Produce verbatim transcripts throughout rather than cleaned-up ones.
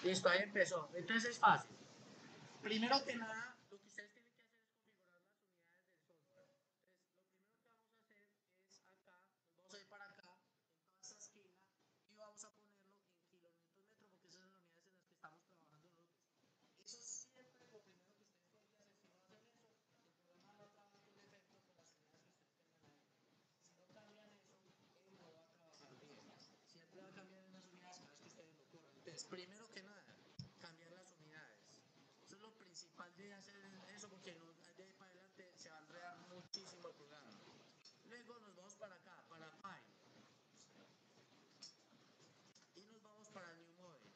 Listo, ahí empezó. Entonces es fácil. Primero que nada, lo que ustedes tienen que hacer es configurar las unidades del software. Entonces, lo primero que vamos a hacer es acá, nos vamos a ir para acá, en toda esta esquina, y vamos a ponerlo en kilonewton metro, porque esas son las unidades en las que estamos trabajando nosotros. Eso siempre lo primero que ustedes tienen que hacer. Si no hacen eso, el programa no trabaja por defecto con las unidades que ustedes tengan ahí. Si no cambian eso, él no va a trabajar bien. Siempre va a cambiar en las unidades cada vez que ustedes lo corran. Entonces, primero que nada, cambiar las unidades. Eso es lo principal de hacer eso, porque no, de ahí para adelante se va a enredar muchísimo el programa. Luego nos vamos para acá, para Pine. Y nos vamos para New Model.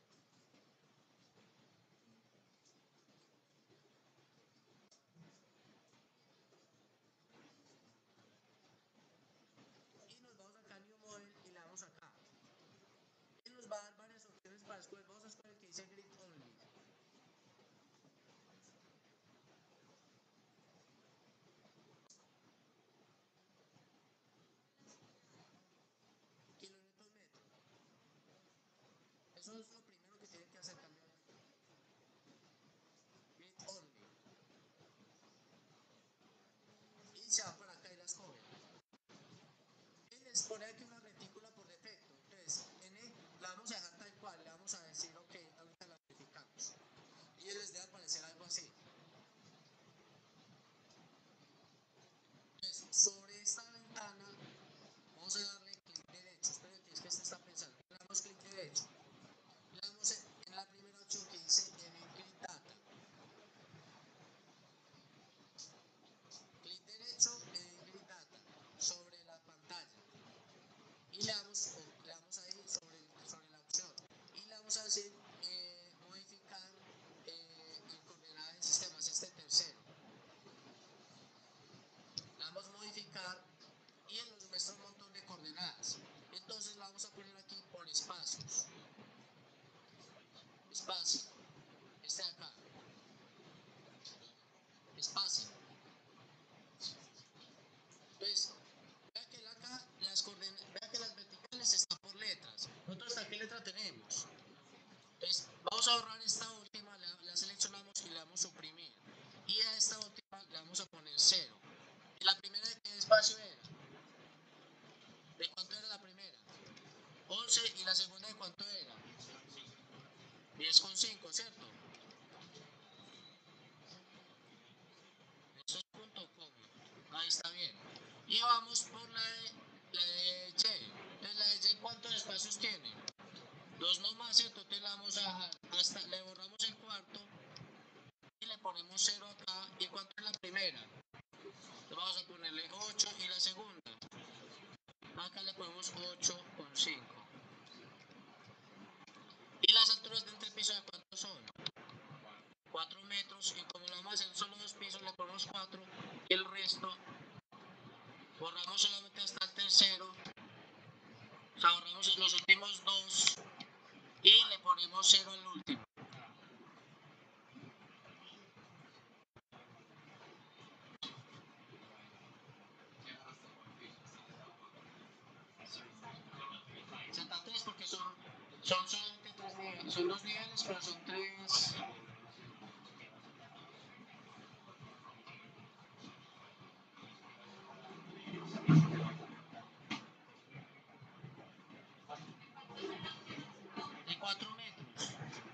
Y nos vamos acá a New Model y le damos acá. Y nos va a dar varias opciones para escoger. Vamos a escoger el que dice Grid Only. Kilonewton metro. Eso es lo primero que tienen que hacer, cambiar. Grid Only. Y se va para acá y las coge. Y les pone aquí una retícula por defecto. Entonces, N la vamos a dejar tal cual. Le vamos a decir, ok, ahorita la verificamos. Y les debe aparecer algo así. Entonces, sobre esta ventana, vamos a darle clic derecho. Esperen que es que este está pensando. Le damos clic derecho. Le damos en, en la primera opción que dice Edit Grid Data. Clic derecho, Edit Grid Data. Sobre la pantalla. Y le damos, le damos ahí sobre, sobre la opción. Y le vamos a decir eh, modificar eh, en coordenadas de sistemas, este tercero. Le damos modificar y él nos muestra un montón de coordenadas. Entonces la vamos a poner aquí por espacios. Espacio. Este de acá. Espacio. Entonces, vea que acá las coordenadas, vea que las verticales están por letras. Nosotros aquí qué letra tenemos. Entonces, vamos a borrar esta última, la, la seleccionamos y le damos suprimir. Y a esta última le vamos a poner cero. ¿Y la primera de qué espacio era? ¿De cuánto era la primera? once. ¿Y la segunda de cuánto era? diez coma cinco, ¿cierto? Eso es punto com. Ahí está bien. Y vamos por la de, la de Y. Entonces, la de Y, ¿cuántos espacios tiene? Dos nomás, ¿cierto? Entonces la vamos a dejar hasta, le borramos el cuarto y le ponemos cero acá. ¿Y cuánto es la primera? Entonces vamos a ponerle ocho. ¿Y la segunda? Acá le ponemos ocho coma cinco. ¿Y las alturas de entre piso de cuánto son? cuatro metros. Y como lo vamos a hacer solo dos pisos, le ponemos cuatro. Y el resto borramos solamente hasta el tercero. O sea, borramos los últimos dos. Y le ponemos cero al último. setenta y tres porque son, son solamente tres niveles. Son dos niveles, pero son tres. De cuatro metros.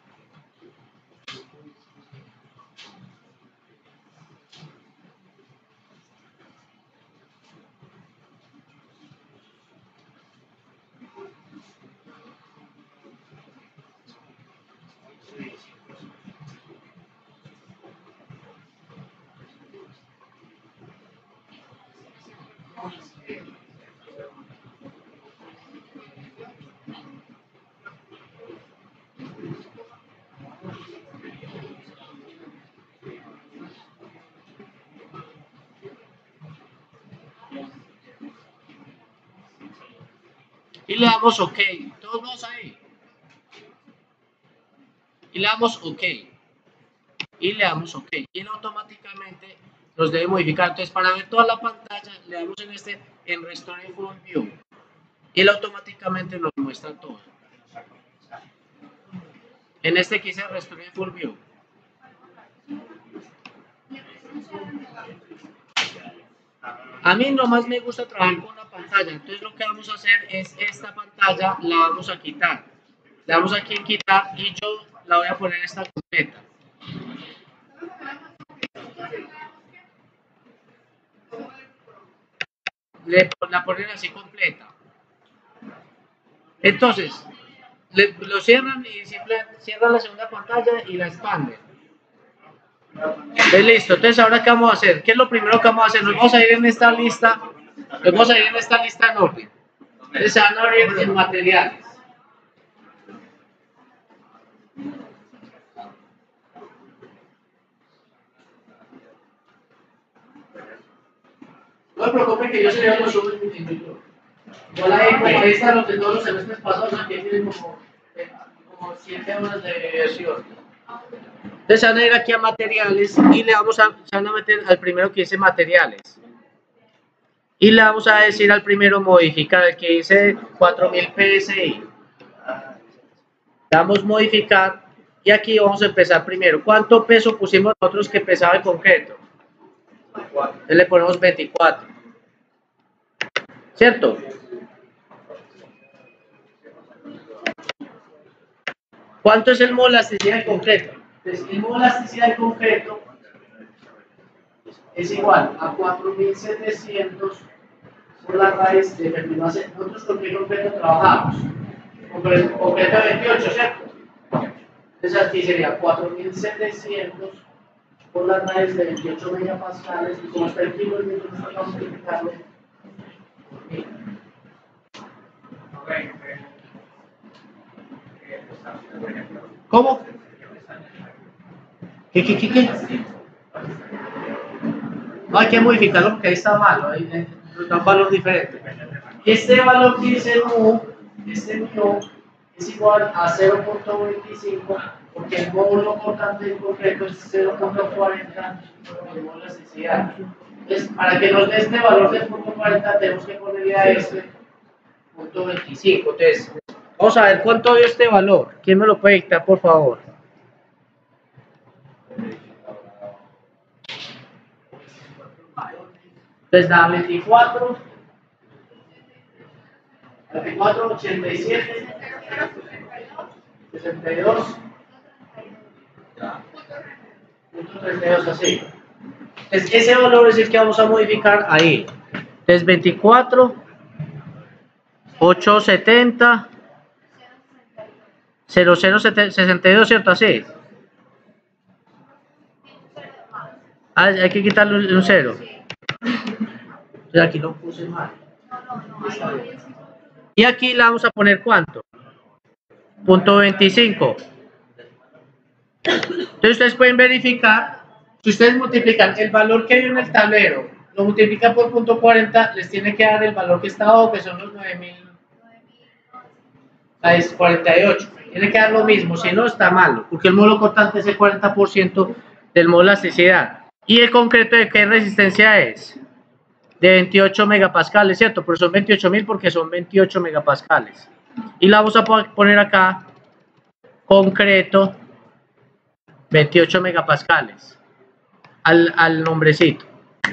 Y le damos OK. Todos vamos ahí. Y le damos OK. Y le damos OK. Y él automáticamente nos debe modificar. Entonces, para ver toda la pantalla, le damos en este, en Restore Full View. Y él automáticamente nos muestra todo. En este quise Restore Full View. A mí nomás me gusta trabajar con una pantalla, entonces lo que vamos a hacer es esta pantalla la vamos a quitar. Le damos aquí en quitar y yo la voy a poner esta completa. Le, la ponen así completa. Entonces, le, lo cierran y simplemente cierran la segunda pantalla y la expanden. Entonces, listo. Entonces, ahora ¿qué vamos a hacer? ¿Qué es lo primero que vamos a hacer? Nos vamos a ir en esta lista. Nos vamos a ir en esta lista en orden. Entonces, se van a abrir en materiales. No se preocupen que yo se veo los subo en YouTube. Yo la he, como esta, los de todos los semestres pasados, aquí tienen como, eh, como siete horas de versión. Entonces van a ir aquí a materiales y le vamos a, se van a meter al primero que dice materiales. Y le vamos a decir al primero modificar, el que dice cuatro mil P S I. Le damos modificar y aquí vamos a empezar primero. ¿Cuánto peso pusimos nosotros que pesaba el concreto? Entonces le ponemos veinticuatro. ¿Cierto? ¿Cuánto es el modo de elasticidad del concreto? Entonces, el modo de elasticidad del concreto es igual a cuatro mil setecientos por la raíz de efectividad. Nosotros con qué concreto trabajamos? Con el concreto de veintiocho, ¿cierto? Entonces aquí sería cuatro mil setecientos por la raíz de veintiocho megapascales y como está el kilo, entonces vamos a multiplicarlo. ¿Cómo? ¿Qué, qué, qué, qué? No hay que modificarlo porque ahí está malo, ahí nos da un valor diferente. Este valor que dice mu, este mu es igual a cero punto veinticinco porque el módulo cortante del concreto es cero punto cuarenta el módulo de elasticidad. Entonces, para que nos dé este valor de punto cuarenta tenemos que ponerle a este punto veinticinco. Entonces, vamos a ver cuánto dio este valor. ¿Quién me lo puede dictar, por favor? Entonces da veinticuatro, veinticuatro, ochenta y siete, sesenta y dos, punto treinta y dos, así. Entonces ese valor es el que vamos a modificar ahí. Entonces veinticuatro, ochocientos setenta, cero cero sesenta y dos, ¿cierto? Así. Ah, hay que quitarle un cero. Entonces aquí lo puse mal. Y aquí le vamos a poner ¿cuánto? Punto veinticinco. Entonces ustedes pueden verificar, si ustedes multiplican el valor que hay en el tablero, lo multiplican por punto cuarenta, les tiene que dar el valor que está abajo, que son los nueve mil cuarenta y ocho. Tiene que dar lo mismo, si no está malo, porque el módulo cortante es el cuarenta por ciento del módulo de elasticidad. ¿Y el concreto de qué resistencia es? De veintiocho megapascales, ¿cierto? Pero son veintiocho mil porque son veintiocho megapascales. Y la vamos a poner acá, concreto, veintiocho megapascales, al, al nombrecito.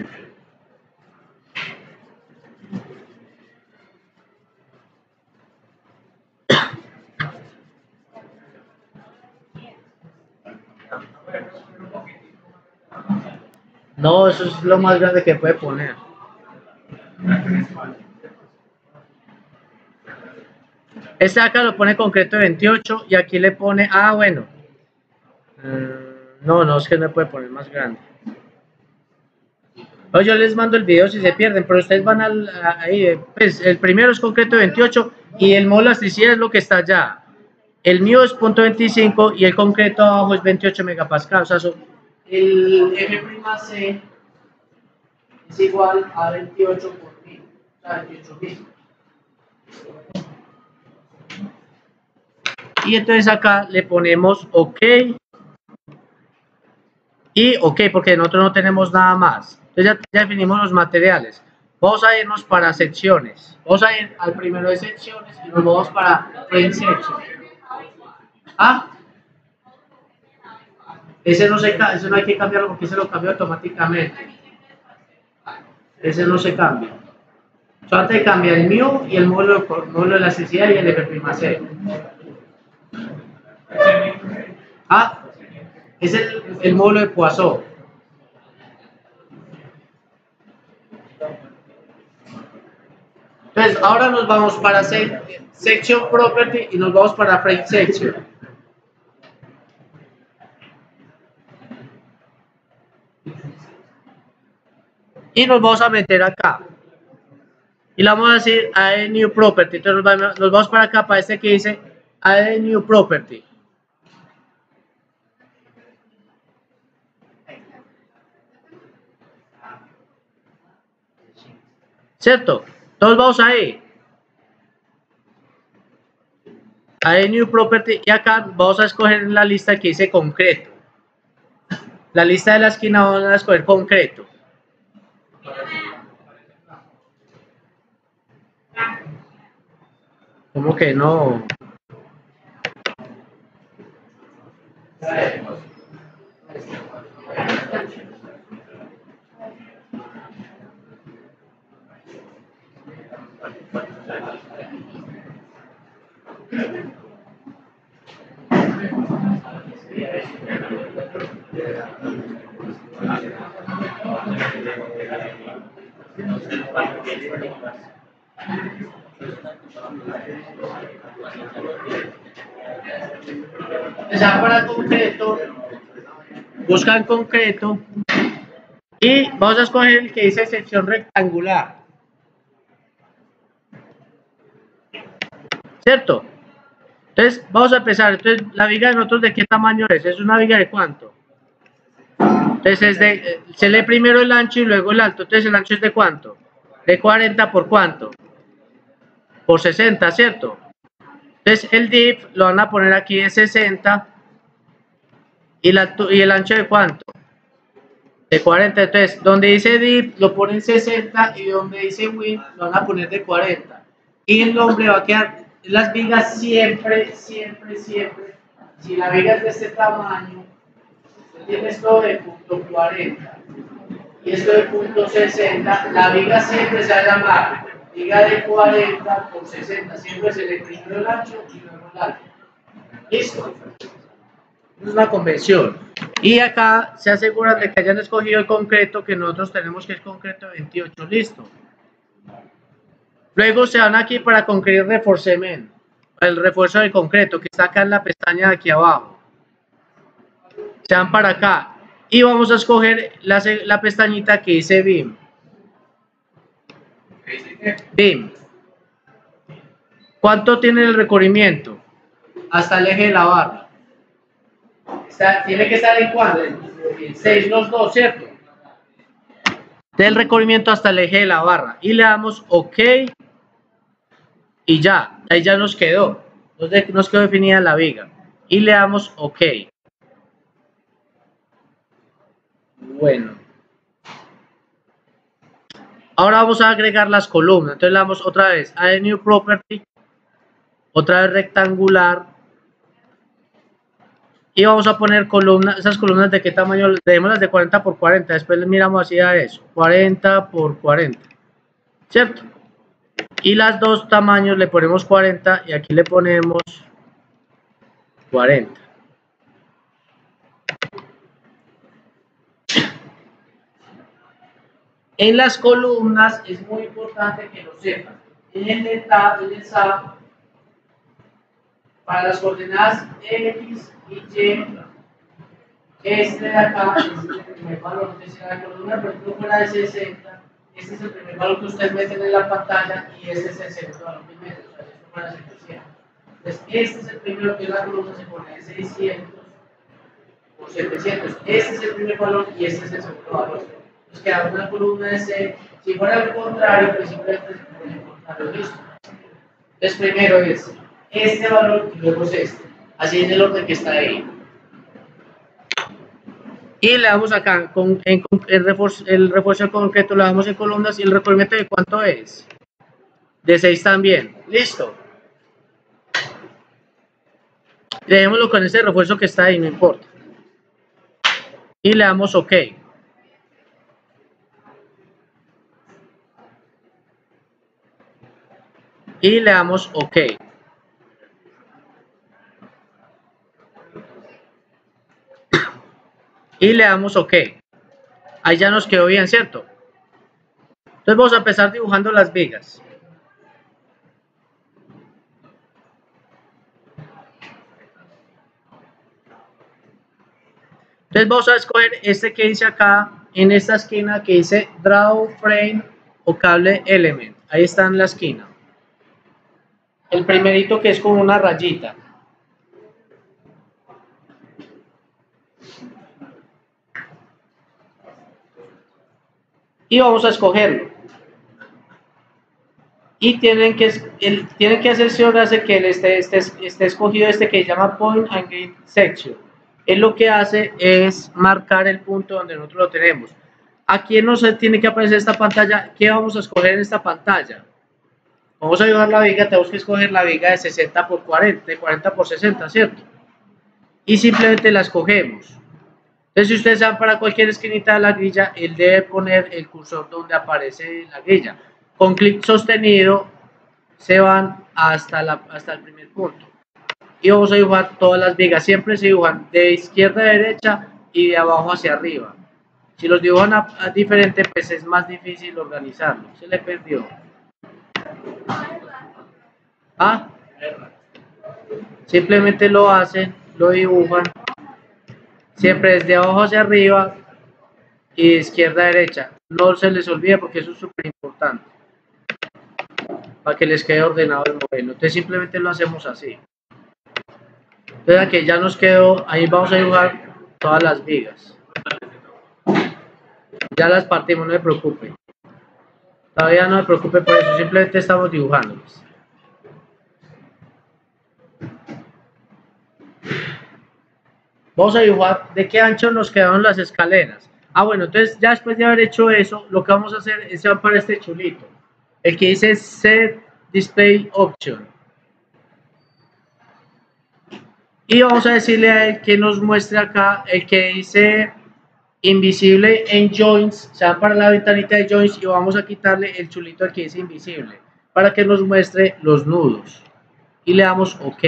No, eso es lo más grande que puede poner. Este acá lo pone concreto de veintiocho y aquí le pone, ah, bueno. No, no, es que no puede poner más grande. No, yo les mando el video si se pierden, pero ustedes van al, ahí, pues el primero es concreto de veintiocho y el módulo de elasticidad es lo que está allá. El mío es punto veinticinco y el concreto abajo es veintiocho megapascales. O sea, son, el F' es igual a veintiocho por mil, o sea, veintiocho mil. Y entonces acá le ponemos OK. Y OK, porque nosotros no tenemos nada más. Entonces ya, ya definimos los materiales. Vamos a irnos para secciones. Vamos a ir al primero de secciones y nos vamos para frame section. ¿Ah? Ese no, se, ese no hay que cambiarlo porque se lo cambia automáticamente. Ese no se cambia. Solamente cambia el mu y el módulo, el módulo de elasticidad y el F''C. Ah, es el, el módulo de Poisson. Entonces, ahora nos vamos para sec, Section Property y nos vamos para Frame Section. Y nos vamos a meter acá. Y le vamos a decir Add New Property. Entonces nos vamos, nos vamos para acá, para este que dice Add New Property. ¿Cierto? Entonces vamos ahí. Add New Property. Y acá vamos a escoger la lista que dice concreto. La lista de la esquina vamos a escoger concreto. ¿Cómo que no? Ya para concreto, buscan concreto y vamos a escoger el que dice sección rectangular. ¿Cierto? Entonces vamos a empezar. Entonces la viga de nosotros de qué tamaño es, es una viga de cuánto. Entonces es de, se lee primero el ancho y luego el alto. Entonces el ancho es de cuánto, de cuarenta por cuánto, por sesenta, ¿cierto? Entonces el div lo van a poner aquí de sesenta y, la, y el ancho de cuánto, de cuarenta. Entonces donde dice div lo ponen sesenta y donde dice width lo van a poner de cuarenta. Y el nombre va a quedar, las vigas siempre, siempre, siempre, si la viga es de este tamaño, tiene esto de punto cuarenta y esto de punto sesenta, la viga siempre se va a llamar viga de cuarenta por sesenta, siempre se le primero el ancho y luego el alto. ¿Listo? Es una convención. Y acá se aseguran de que hayan escogido el concreto que nosotros tenemos, que es concreto veintiocho. Listo. Luego se van aquí para concretar reinforcement, el refuerzo de concreto que está acá en la pestaña de aquí abajo. Se van para acá y vamos a escoger la, la pestañita que dice beam. Beam. ¿Cuánto tiene el recorrimiento? Hasta el eje de la barra. Está, tiene que estar en cuánto, seis los dos, ¿cierto? Del recorrimiento hasta el eje de la barra y le damos OK y ya, ahí ya nos quedó, nos quedó definida la viga y le damos OK. Bueno, ahora vamos a agregar las columnas. Entonces le damos otra vez a New Property, otra vez rectangular y vamos a poner columnas. Esas columnas de qué tamaño, dejémoslas de cuarenta por cuarenta, después les miramos así a eso, cuarenta por cuarenta, ¿cierto? Y las dos tamaños le ponemos cuarenta y aquí le ponemos cuarenta. En las columnas es muy importante que lo sepan. En el tab, en el S A P, para las coordenadas X y Y, este de acá es el primer valor. Entonces, si la columna, por ejemplo, fuera de sesenta, este es el primer valor que ustedes meten en la pantalla y este es el segundo valor que meten. O sea, esto para setecientos. Entonces, este es el primero que la columna se pone de seiscientos por setecientos. Este es el primer valor y este es el segundo valor. Nos queda una columna de C. Si fuera al contrario, pues simplemente se pone el contrario, listo. Entonces, primero es este valor y luego es este. Así es el orden que está ahí. Y le damos acá, con, en, el, refuerzo, el refuerzo concreto lo damos en columnas y el recubrimiento de cuánto es. De seis también. Listo. Dejémoslo con ese refuerzo que está ahí, no importa. y le damos OK. Y le damos OK. Y le damos OK. Ahí ya nos quedó bien, ¿cierto? Entonces vamos a empezar dibujando las vigas. Entonces vamos a escoger este que dice acá, en esta esquina que dice Draw Frame o Cable Element. Ahí está en la esquina. El primerito que es como una rayita. Y vamos a escogerlo. Y tienen que, el, tienen que asegurarse que el esté, esté, esté escogido este que se llama Point and Grid Section. Él lo que hace es marcar el punto donde nosotros lo tenemos. Aquí nos tiene que aparecer esta pantalla. ¿Qué vamos a escoger en esta pantalla? Vamos a dibujar la viga, tenemos que escoger la viga de sesenta por cuarenta, de cuarenta por sesenta, ¿cierto? Y simplemente la escogemos. Entonces, si ustedes van para cualquier esquinita de la grilla, él debe poner el cursor donde aparece la grilla. Con clic sostenido se van hasta, la, hasta el primer punto. Y vamos a dibujar todas las vigas. Siempre se dibujan de izquierda a derecha y de abajo hacia arriba. Si los dibujan a, a diferente, pues es más difícil organizarlo. Se le perdió. ¿Ah? Simplemente lo hacen, lo dibujan. Siempre desde abajo hacia arriba y de izquierda a derecha. No se les olvide porque eso es súper importante. Para que les quede ordenado el modelo. Entonces simplemente lo hacemos así. Entonces aquí ya nos quedó, ahí vamos a dibujar todas las vigas. Ya las partimos, no se preocupe. Todavía no se preocupe por eso, simplemente estamos dibujándolas. Vamos a dibujar de qué ancho nos quedaron las escaleras. Ah, bueno, entonces ya después de haber hecho eso, lo que vamos a hacer es va para este chulito. El que dice Set Display Option. Y vamos a decirle a él que nos muestre acá el que dice Invisible en Joints. Se va para la ventanita de Joints y vamos a quitarle el chulito al que dice Invisible para que nos muestre los nudos. Y le damos OK.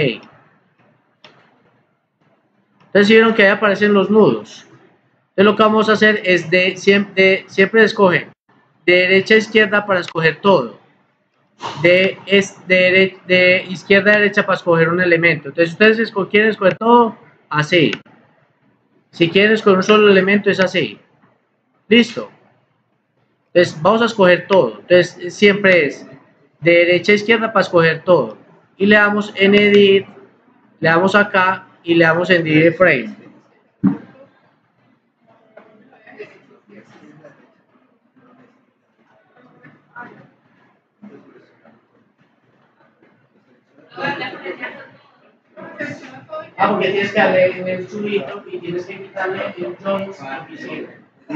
Entonces, si vieron que ahí aparecen los nudos. Entonces, lo que vamos a hacer es de siempre, de, siempre escoger de derecha a izquierda para escoger todo. De, es, de, de izquierda a derecha para escoger un elemento. Entonces, ustedes esco quieren escoger todo así. Si quieren escoger un solo elemento, es así. Listo. Entonces, vamos a escoger todo. Entonces, siempre es de derecha a izquierda para escoger todo. Y le damos en Edit, le damos acá y le damos en Divide Frame. Ah, porque tienes que darle en el chulito y tienes que quitarle el joints invisible.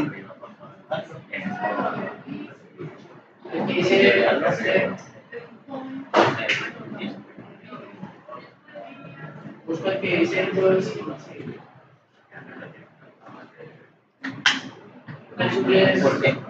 El que dice, busca el que dice el joints invisible. ¿Por qué?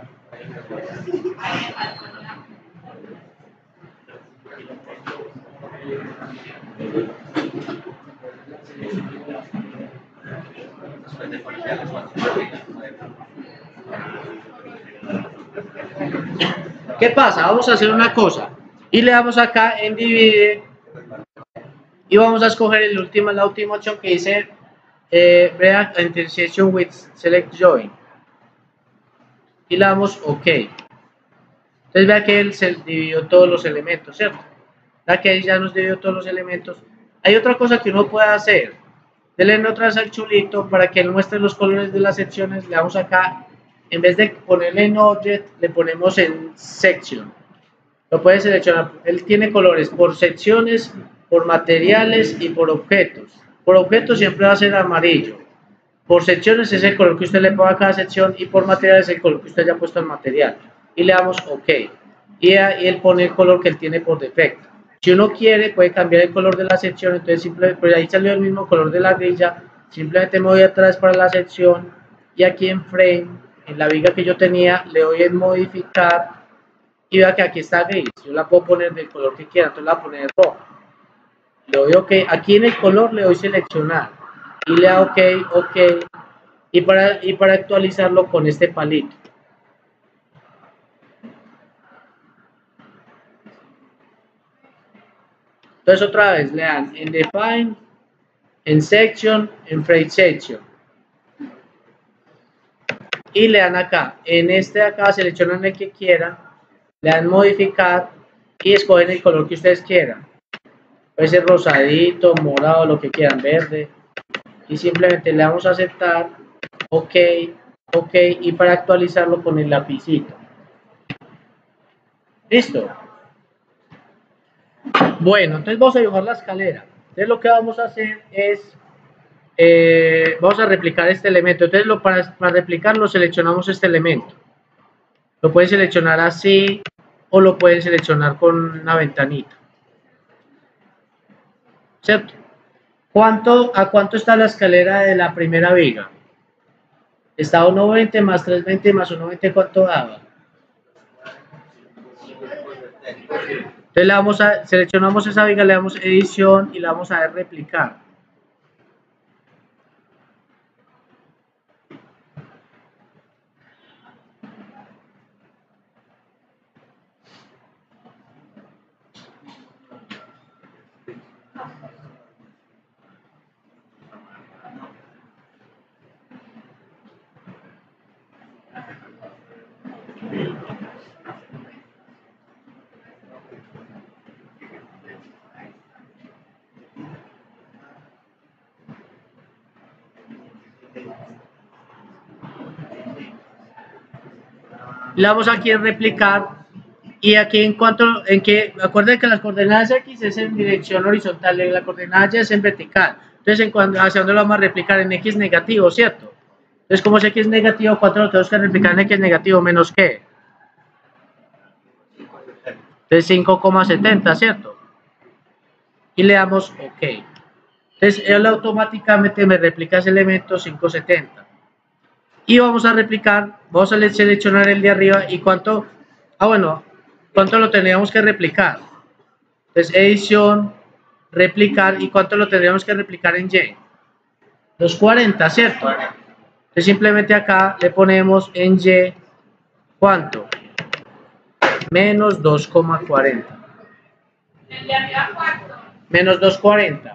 ¿Qué pasa? Vamos a hacer una cosa y le damos acá en Divide y vamos a escoger el último, la última opción que dice eh, Break Intersection with Select Join y le damos OK. Entonces vea que él se dividió todos los elementos, ¿cierto? Vea que él ya nos dividió todos los elementos. Hay otra cosa que uno puede hacer. Denle otra vez al chulito para que él muestre los colores de las secciones. Le damos acá, en vez de ponerle en Object, le ponemos en Section. Lo puede seleccionar. Él tiene colores por secciones, por materiales y por objetos. Por objetos siempre va a ser amarillo. Por secciones es el color que usted le ponga a cada sección y por materiales es el color que usted haya puesto al material. Y le damos OK. Y, y él pone el color que él tiene por defecto. Si uno quiere, puede cambiar el color de la sección. Entonces, simplemente, pues ahí salió el mismo color de la grilla. Simplemente me voy atrás para la sección y aquí en frame, en la viga que yo tenía, le doy en modificar y vea que aquí está gris. Yo la puedo poner del color que quiera, entonces la voy a poner rojo. Le doy OK, aquí en el color le doy seleccionar y le doy OK, OK y para, y para actualizarlo con este palito. Entonces otra vez le dan en Define, en Section, en Frame Section. Y le dan acá, en este de acá seleccionan el que quieran, le dan modificar y escogen el color que ustedes quieran. Puede ser rosadito, morado, lo que quieran, verde. Y simplemente le damos a aceptar, OK, OK y para actualizarlo con el lapicito. ¿Listo? Bueno, entonces vamos a dibujar la escalera. Entonces lo que vamos a hacer es, eh, vamos a replicar este elemento. Entonces lo, para, para replicarlo seleccionamos este elemento. Lo pueden seleccionar así o lo pueden seleccionar con una ventanita. ¿Cierto? ¿Cuánto, ¿A cuánto está la escalera de la primera viga? Está uno veinte más tres veinte más uno veinte, ¿cuánto daba? Entonces le vamos a, seleccionamos esa viga, le damos edición y la vamos a replicar. Le damos aquí en replicar y aquí en cuanto, en que, acuérdense que las coordenadas X es en dirección horizontal y la coordenada Y es en vertical. Entonces, en cuanto, ¿hacia dónde lo vamos a replicar? En X negativo, ¿cierto? Entonces, como es X negativo, ¿cuánto lo tenemos que replicar en X negativo? ¿Menos qué? Entonces, cinco coma setenta, ¿cierto? Y le damos OK. Entonces, él automáticamente me replica ese elemento cinco coma setenta. Y vamos a replicar, vamos a seleccionar el de arriba y cuánto, ah bueno, cuánto lo tendríamos que replicar. Entonces, edición, replicar, ¿y cuánto lo tendríamos que replicar en Y? doscientos cuarenta, ¿cierto? Entonces, simplemente acá le ponemos en Y, ¿cuánto? Menos dos coma cuarenta. Menos doscientos cuarenta.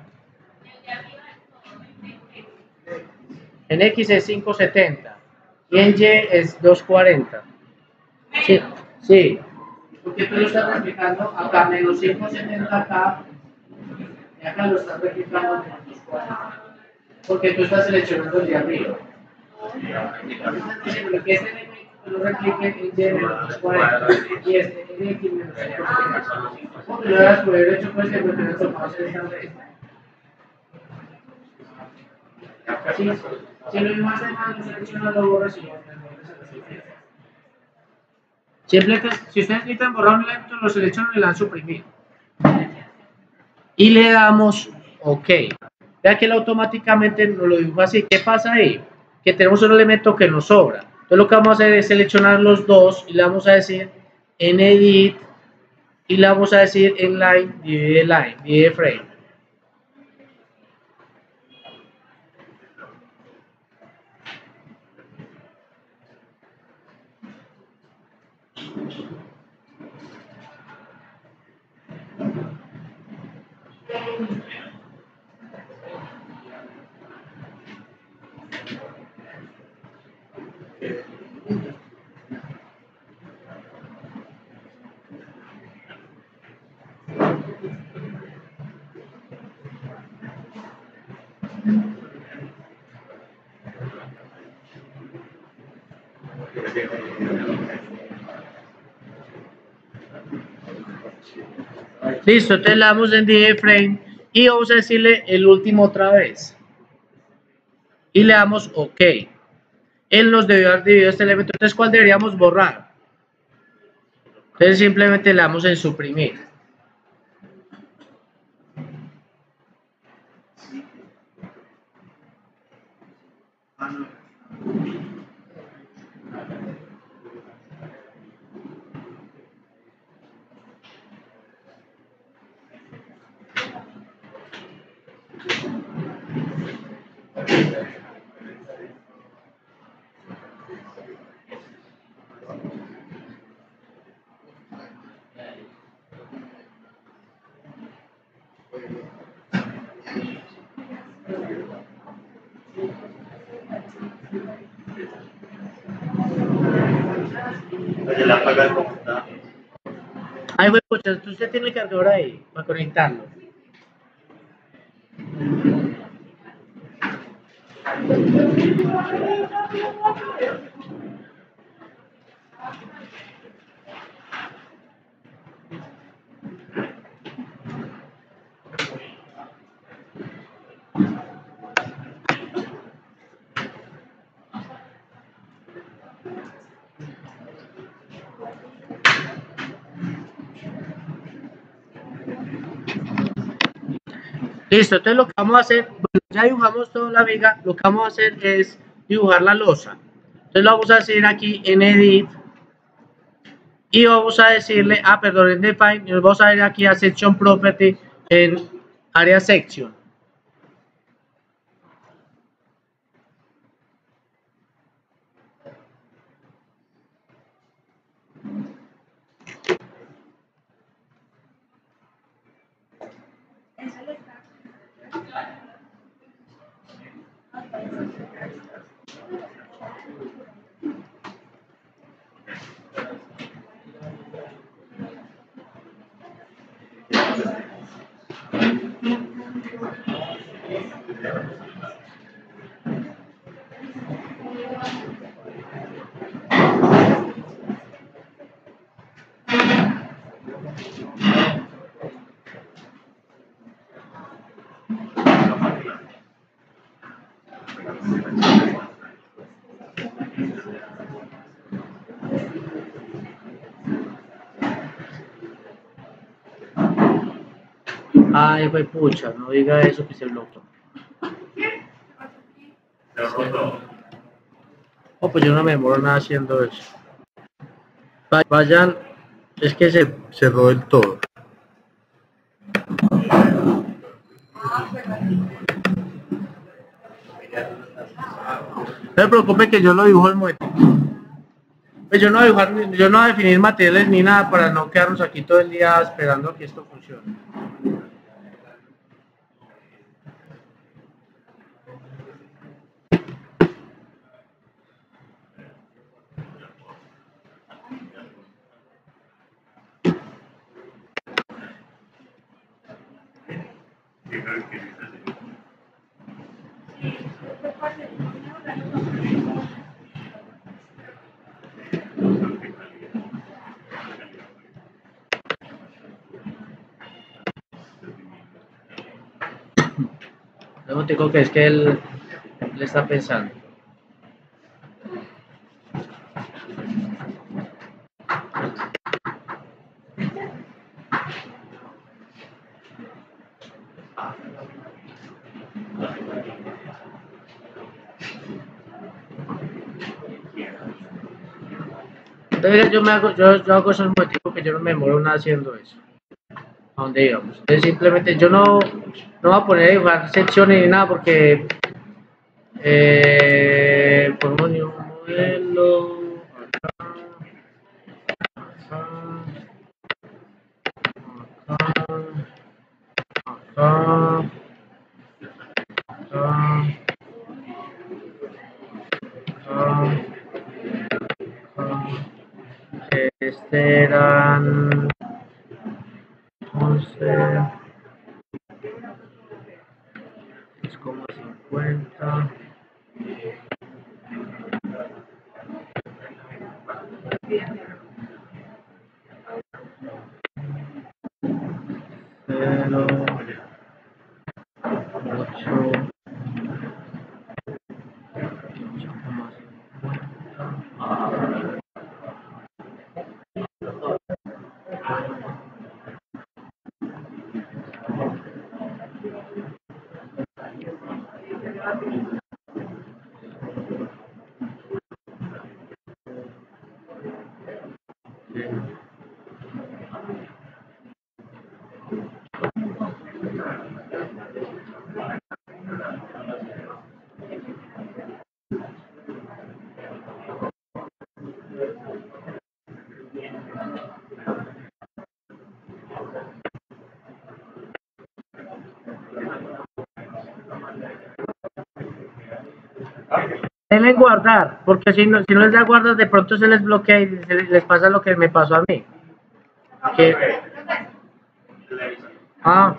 En X es cinco setenta y en Y es doscientos cuarenta. Sí, sí. Porque tú lo estás replicando acá, menos cinco setenta acá, y acá lo estás replicando menos doscientos cuarenta. Porque tú estás seleccionando el de arriba. Porque este elemento lo replique en Y menos doscientos cuarenta y este en X menos cinco setenta. Porque lo hubieras podido hecho pues que lo hubieras tomado hacer esta vez. Sí, si lo demás de más lo selecciona, lo borras y lo vuelves a resolver. Siempre que, si ustedes necesitan borrar un elemento, lo seleccionan y le dan suprimir. Y le damos OK. Vea que él automáticamente nos lo dibuja así. ¿Qué pasa ahí? Que tenemos un elemento que nos sobra. Entonces lo que vamos a hacer es seleccionar los dos y le vamos a decir en Edit y le vamos a decir en Line, divide Line, divide Frame. Listo, entonces le damos en Divide Frame y vamos a decirle el último otra vez. Y le damos OK. Él nos debió haber dividido este elemento. Entonces, ¿cuál deberíamos borrar? Entonces, simplemente le damos en suprimir. Oye, la apagas como está. Ay, güey, pucha, usted tiene el cargador ahí para conectarlo. Listo, entonces lo que vamos a hacer, bueno, ya dibujamos toda la viga, lo que vamos a hacer es dibujar la losa. Entonces lo vamos a hacer aquí en Edit y vamos a decirle, ah, perdón, en Define, y nos vamos a ir aquí a Section Property en Área Section. Ay, güey, pucha, no diga eso que se bloqueó. Se roto. Oh, pues yo no me demoro nada haciendo eso. Vayan, es que se cerró del todo. No se preocupe que yo lo dibujo el momento. Pues yo no voy a dibujar, yo no voy a definir materiales ni nada para no quedarnos aquí todo el día esperando a que esto funcione. Luego te digo que es que él, él está pensando. Entonces yo me hago, yo, yo hago esos motivos que yo no me demoro nada haciendo eso. ¿A dónde íbamos? Entonces simplemente yo no, no voy a poner a dibujar secciones ni nada porque eh, ponemos ni un modelo acá, acá, acá, acá, acá, acá. Este eran once, seis coma cincuenta. Cero, ocho, ocho coma cincuenta. denle guardar, porque si no, si no les da guardar, de pronto se les bloquea y se les, les pasa lo que me pasó a mí. Que, ah,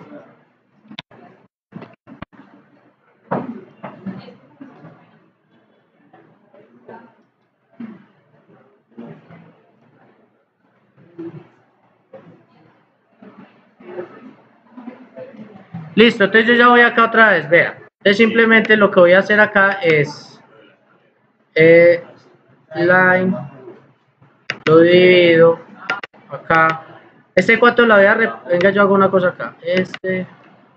listo, entonces yo ya voy acá otra vez, vea. Entonces simplemente lo que voy a hacer acá es eh, line, lo divido acá. Este cuánto la voy a re venga, yo hago una cosa acá. Este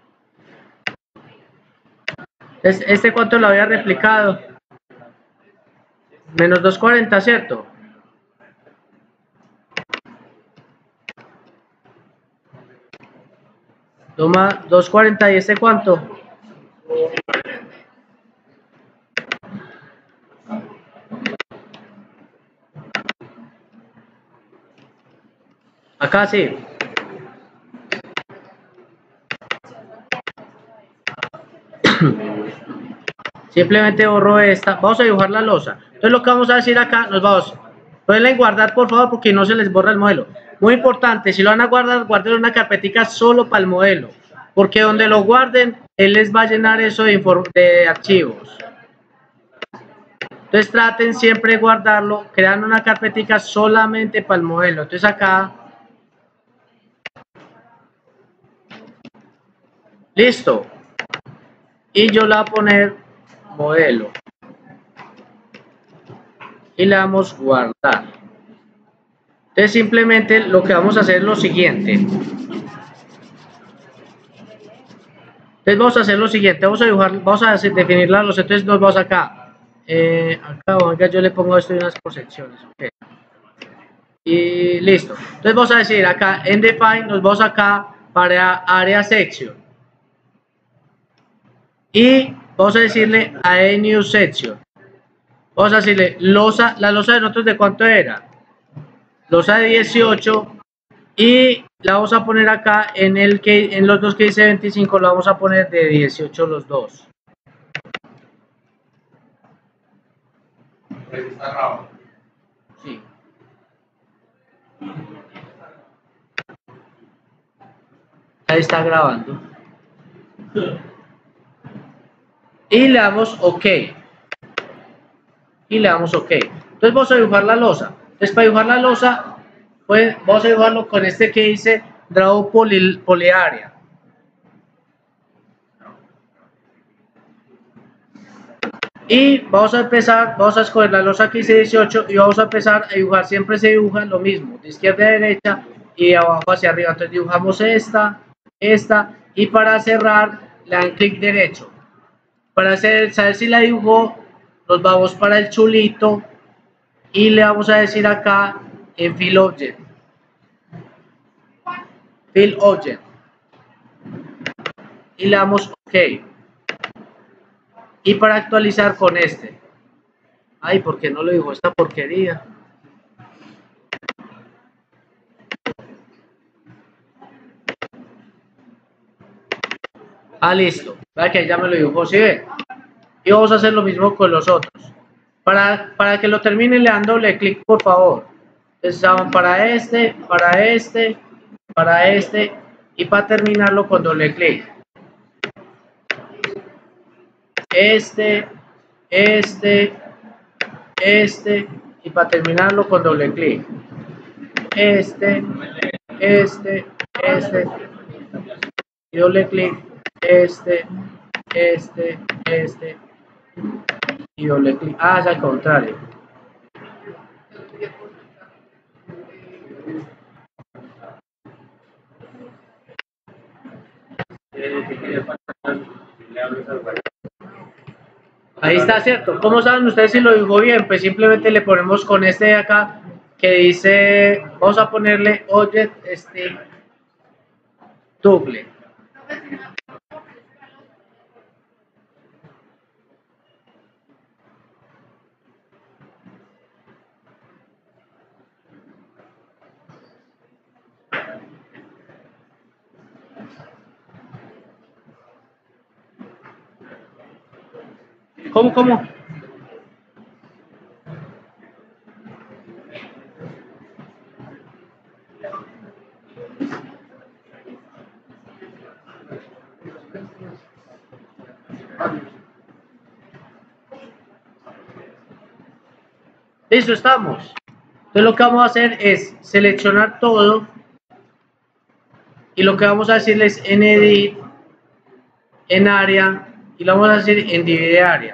es, este cuánto lo había replicado. Menos doscientos cuarenta, ¿cierto? Toma doscientos cuarenta y este cuánto. Acá sí. Simplemente borro esta. Vamos a dibujar la losa. Entonces lo que vamos a decir acá, nos vamos. Pueden guardar por favor porque no se les borra el modelo. Muy importante, si lo van a guardar, guarden una carpetica solo para el modelo. Porque donde lo guarden, él les va a llenar eso de, de archivos. Entonces traten siempre de guardarlo, crean una carpetica solamente para el modelo. Entonces acá, listo. Y yo le voy a poner modelo. Y le damos guardar. Entonces simplemente lo que vamos a hacer es lo siguiente. Entonces vamos a hacer lo siguiente, vamos a dibujar, vamos a definir la losa. Entonces nos vamos acá. Eh, acá, venga, yo le pongo esto en unas por secciones. Okay. Y listo. Entonces vamos a decir acá en define, nos vamos acá para área section. Y vamos a decirle a new section. Vamos a decirle losa, la losa de nosotros de cuánto era. Losa de dieciocho. Y la vamos a poner acá en el que en los dos que dice veinticinco, la vamos a poner de dieciocho los dos. Sí. Ahí está grabando. Y le damos OK. Y le damos OK. Entonces vamos a dibujar la losa. Entonces para dibujar la losa, pues vamos a dibujarlo con este que dice Draw poly, Polyarea. Y vamos a empezar, vamos a escoger la losa que dice dieciocho y vamos a empezar a dibujar. Siempre se dibuja lo mismo, de izquierda a derecha y de abajo hacia arriba. Entonces dibujamos esta, esta y para cerrar le dan clic derecho. Para hacer, saber si la dibujó, nos vamos para el chulito y le vamos a decir acá en Fill Object. Fill Object. Y le damos OK. Y para actualizar con este. Ay, ¿por qué no lo dijo esta porquería? Ah, listo. Vea que ya me lo dibujó, ¿sí ve? Y vamos a hacer lo mismo con los otros. Para, para que lo termine le dan doble clic, por favor. Entonces van para este, para este, para este y para terminarlo con doble clic. Este, este, este y para terminarlo con doble clic. Este, este, este y doble clic. Este, este, este y doble clic. Ah, es al contrario. Ahí está, ¿cierto? ¿Cómo saben ustedes si lo digo bien? Pues simplemente le ponemos con este de acá que dice, vamos a ponerle Object Stick Double. ¿Cómo, cómo? Listo, estamos. Entonces lo que vamos a hacer es seleccionar todo y lo que vamos a decirles en edit, en área, y lo vamos a hacer en divide área.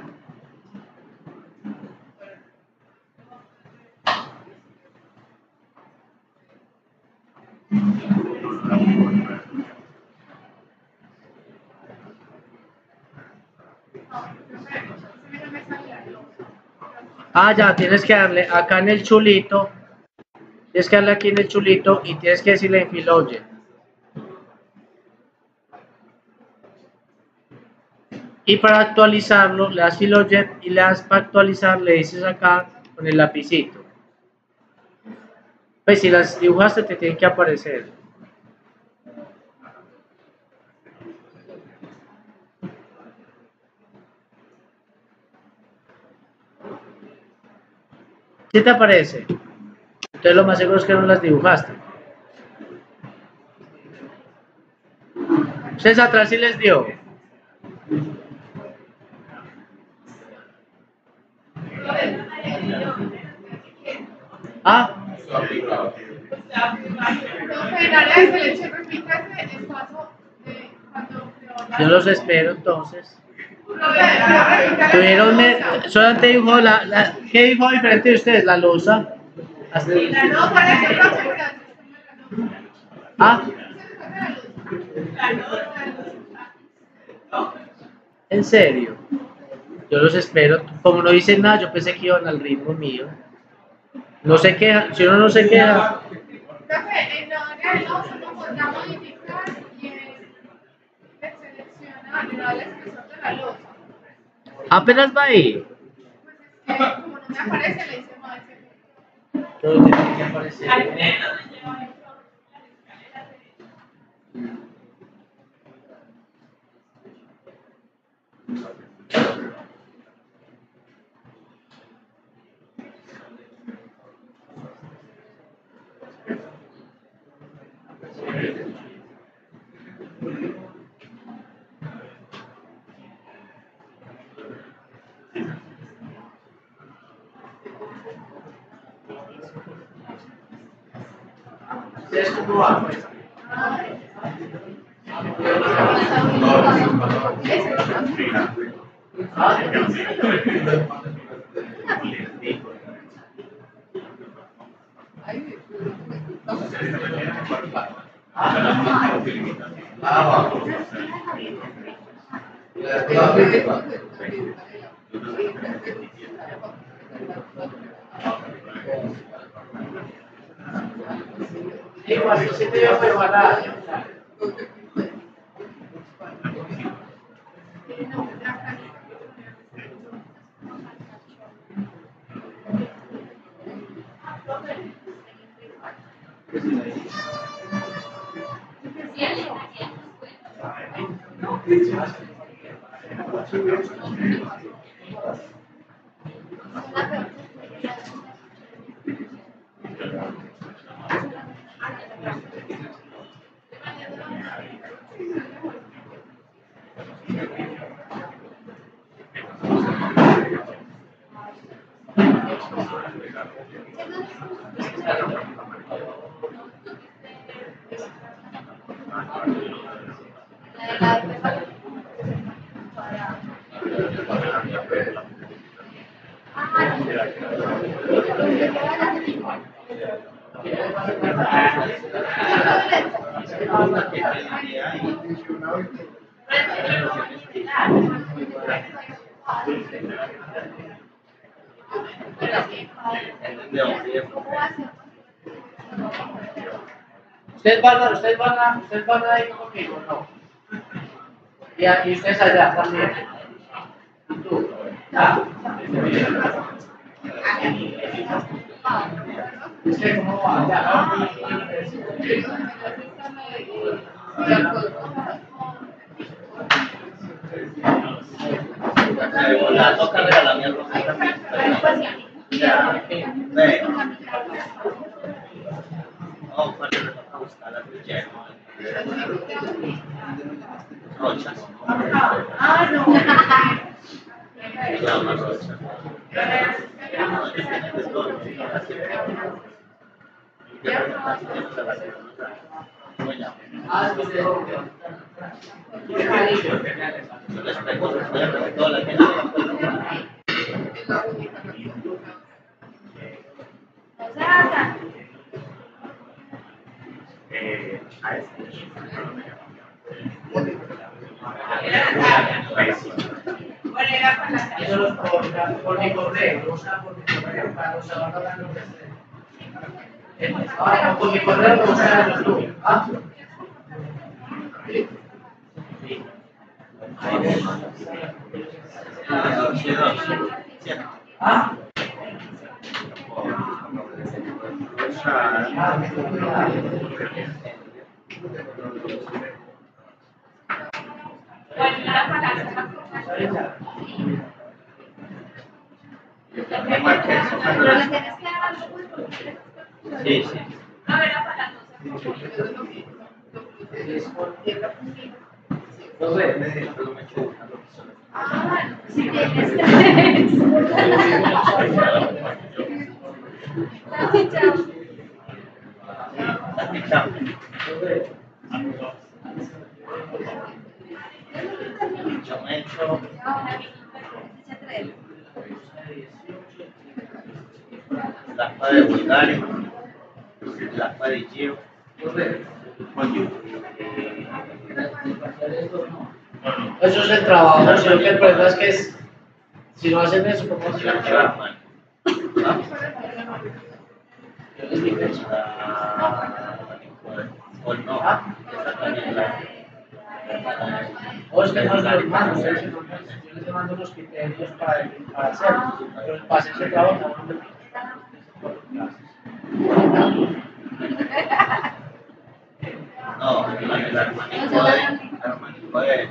Ah, ya, tienes que darle acá en el chulito, tienes que darle aquí en el chulito y tienes que decirle en fill object. Y para actualizarlo, le das fill object y le das para actualizar, le dices acá con el lapicito. Pues si las dibujaste te tienen que aparecer. ¿Sí te aparece? Entonces lo más seguro es que no las dibujaste. Ustedes atrás sí les dio. Ah. Yo los espero entonces. Tuvieron, solamente dijo la, la, ¿qué dijo diferente de ustedes? La losa. Ah. ¿En serio? Yo los espero. Como no dicen nada, yo pensé que iban al ritmo mío. No se queja. Si uno no se queja. Apenas va ahí. Como no me aparece, le hice mal. Todo tiene que aparecer. ¿Ustedes cómo van? Igual, si te voy a preparar. Ustedes van a, ustedes van a, ustedes van a ir conmigo, ¿no? Y aquí ustedes allá también. ¿Y tú? ¿Ah? ¿Usted cómo va allá? La toca de la mierda. Oh, para buscar la Rochas. Ah, no. la mano de esa. No, ellos tienen de todo. Yo les pregunto, ¿ustedes toda la gente? Eh, a este. Eso los por, por mi correo, o sea, por mi correo, para los ahorros ahora por mi correo lo usan los tú. Ah. Ah. Sí, sí. Si tienes tres. Chao. Yo me he hecho la espada de Bulgaria, la espada de Gio. Eso es el trabajo, sino que el problema es que es, si no hacen eso, ¿cómo se La llama? o no, esa también la. O es que no es normal, o sea, si no, yo les mando los criterios para, para hacerlo, pero para hacer ese trabajo no mando No, el armanico de armanico de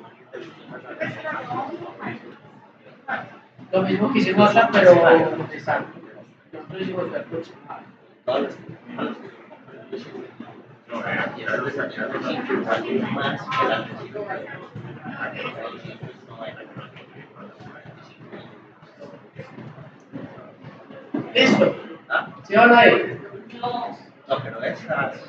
lo mismo que hicimos acá, pero exacto. Nosotros hicimos la próxima. ¿Listo? ¿Sí van a ir? No, pero esas.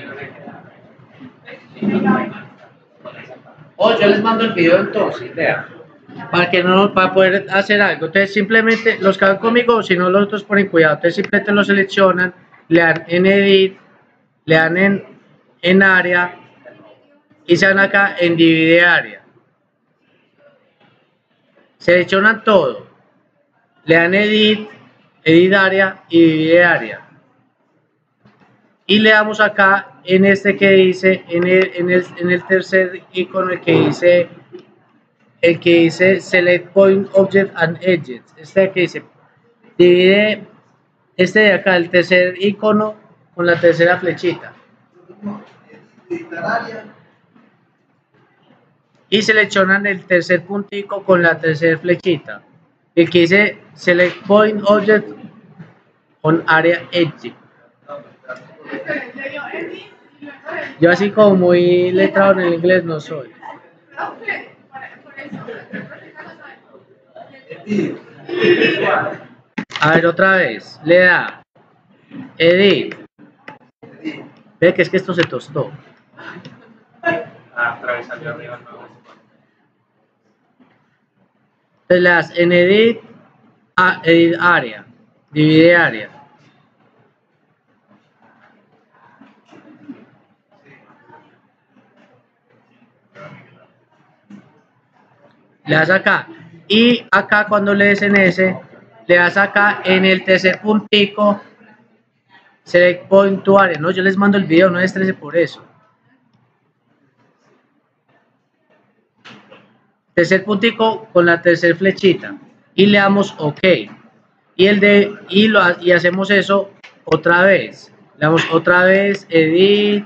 O yo les mando el video entonces, vean. Para que no, para poder hacer algo. Entonces simplemente los que van conmigo, si no los otros ponen cuidado. Entonces simplemente lo seleccionan, le dan en edit, le dan en, en área y se van acá en divide área. Seleccionan todo, le dan edit, edit área y divide área. Y le damos acá en este que dice, en el, en el, en el tercer icono el que dice, el que dice Select Point Object and Edges. Este que dice, divide este de acá, el tercer icono con la tercera flechita. Y seleccionan el tercer puntico con la tercera flechita. El que dice Select Point Object on Area Edge. Yo así como muy letrado en el inglés no soy. A ver, otra vez. Le da Edit. Ve que es que esto se tostó. Ah, otra vez salió arriba el nuevo. Entonces le das en Edit, a, edit área. Divide área. Le das acá. Y acá cuando le des en ese, le das acá en el tercer puntico. Select point to area. No, yo les mando el video, no estrese por eso. Tercer puntico con la tercera flechita. Y le damos OK. Y el de y lo y hacemos eso otra vez. Le damos otra vez edit,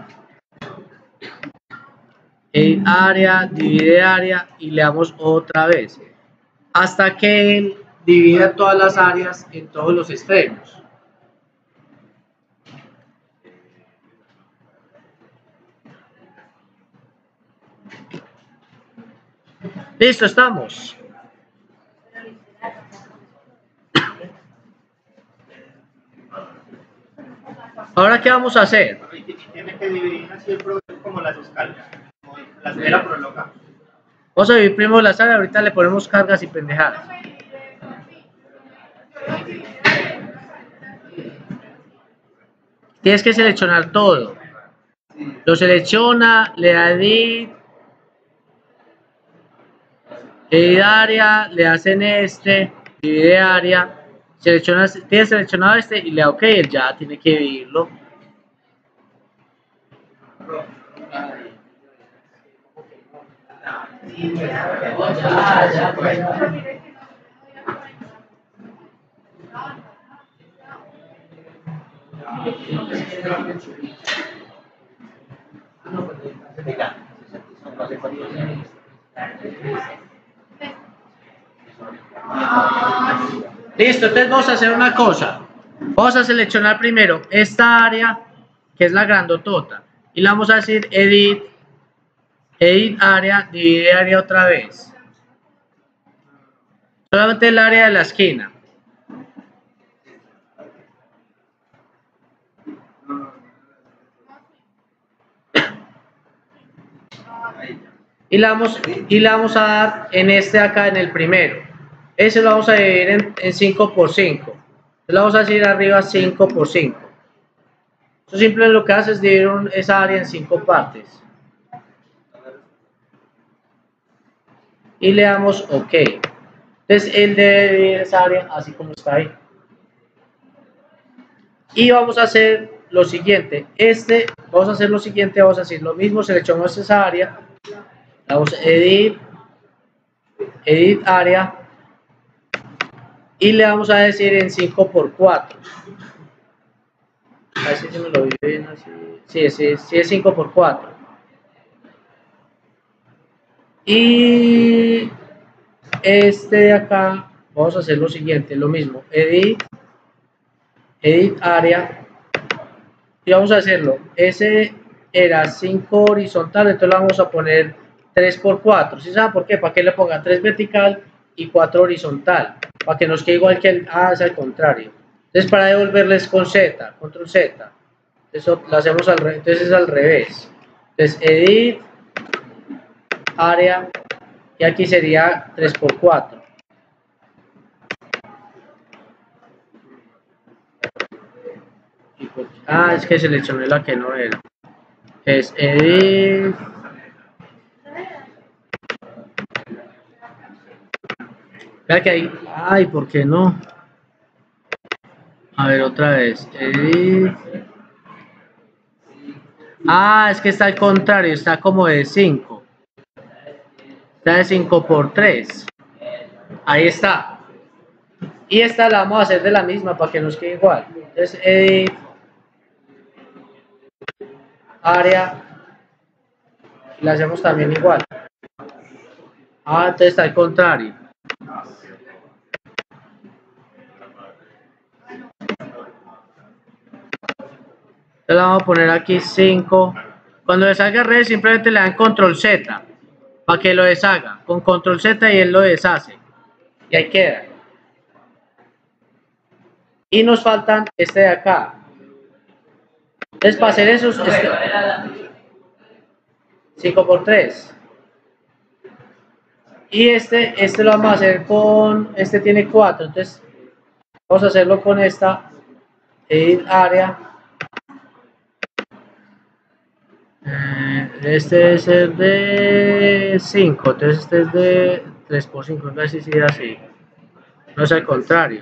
edit área, divide área y le damos otra vez. Hasta que él divida todas las áreas en todos los extremos. Listo, estamos. Ahora, ¿qué vamos a hacer? Y tiene que dividir así el programa como las escalas, como la escala prolongada. Vamos a dividir primero la sala, ahorita le ponemos cargas y pendejadas. Tienes que seleccionar todo. Lo selecciona, le da edit, edit área, le hacen este, divide área, selecciona, tiene seleccionado este y le da OK, él ya tiene que dividirlo. Listo, entonces vamos a hacer una cosa. Vamos a seleccionar primero esta área, que es la grandotota, y le vamos a decir edit, edit área, divide área otra vez. Solamente el área de la esquina. Y le vamos, y le vamos a dar en este acá, en el primero. Ese lo vamos a dividir en, en cinco por cinco. Le vamos a decir arriba cinco por cinco. Eso simplemente lo que hace es dividir un, esa área en cinco partes. Y le damos OK. Entonces él debe dividir esa área así como está ahí. Y vamos a hacer lo siguiente. Este, vamos a hacer lo siguiente, vamos a hacer lo mismo, seleccionamos esa área. Vamos a edit, edit área. Y le vamos a decir en cinco por cuatro. A ver si se me lo vi bien así. Sí, sí, sí es cinco por cuatro. Y este de acá, vamos a hacer lo siguiente, lo mismo. Edit, edit área. Y vamos a hacerlo. Ese era cinco horizontal, entonces le vamos a poner tres por cuatro. ¿Sí saben por qué? Para que le ponga tres vertical y cuatro horizontal. Para que nos quede igual que el A, es al contrario. Entonces, para devolverles con Z, control Z. Eso lo hacemos al revés. Entonces es al revés. Entonces, edit, área, y aquí sería tres por cuatro. Ah, es que seleccioné la que no era. Es edit. Vea que ahí. Ay, ¿por qué no? A ver, otra vez. Edit. Ah, es que está al contrario, está como de cinco. Está de cinco por tres. Ahí está. Y esta la vamos a hacer de la misma para que nos quede igual. Entonces, edit, área, y la hacemos también igual. Ah, entonces está al contrario. Entonces la vamos a poner aquí cinco. Cuando le salga red, simplemente le dan control Z para que lo deshaga. Con control Z y él lo deshace. Y ahí queda. Y nos faltan este de acá. Entonces, para hacer eso, este, cinco por tres. Y este, este lo vamos a hacer con, este tiene cuatro. Entonces, vamos a hacerlo con esta. Edit área. Este debe ser de cinco, entonces este es de tres por cinco, no sé si es así, no es al contrario.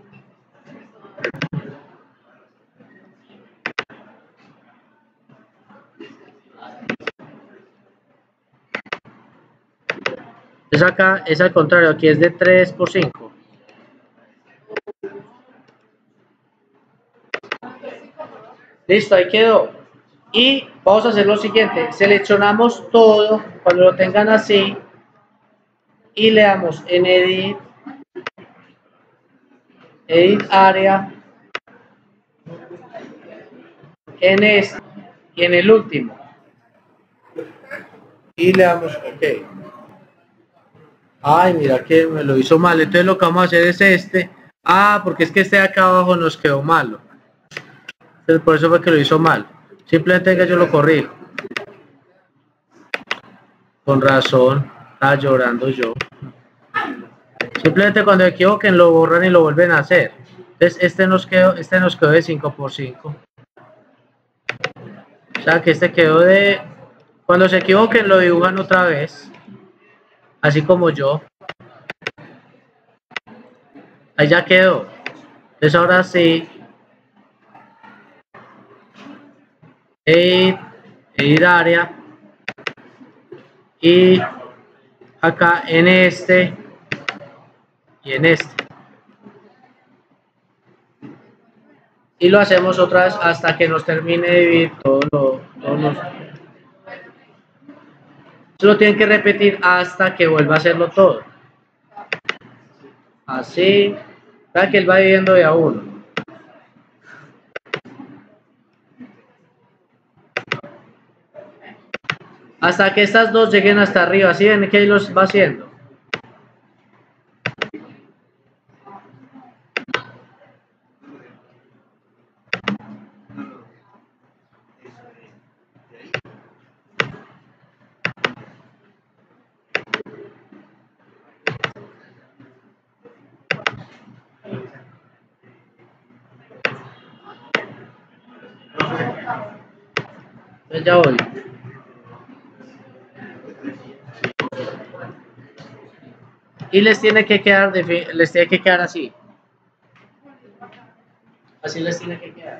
Es acá, es al contrario, aquí es de tres por cinco. Listo, ahí quedó. Y vamos a hacer lo siguiente, seleccionamos todo, cuando lo tengan así, y le damos en edit, edit área, en este, y en el último. Y le damos OK. Ay, mira que me lo hizo mal. Entonces lo que vamos a hacer es este. Ah, porque es que este de acá abajo nos quedó malo. Entonces por eso fue que lo hizo mal. Simplemente que yo lo corrijo. Con razón. Estaba llorando yo. Simplemente cuando se equivoquen lo borran y lo vuelven a hacer. Entonces este nos quedó, este nos quedó de cinco por cinco. O sea que este quedó de... Cuando se equivoquen lo dibujan otra vez. Así como yo. Ahí ya quedó. Entonces ahora sí. Edit, edit área. Y acá en este. Y en este. Y lo hacemos otra vez hasta que nos termine de dividir todos los... Todo los... Solo tienen que repetir hasta que vuelva a hacerlo todo. Así. Para que él va dividiendo de a uno. Hasta que estas dos lleguen hasta arriba. ¿Sí ven que ahí los va haciendo? Entonces ya voy. Y les tiene que quedar, de, les tiene que quedar así. Así les tiene que quedar.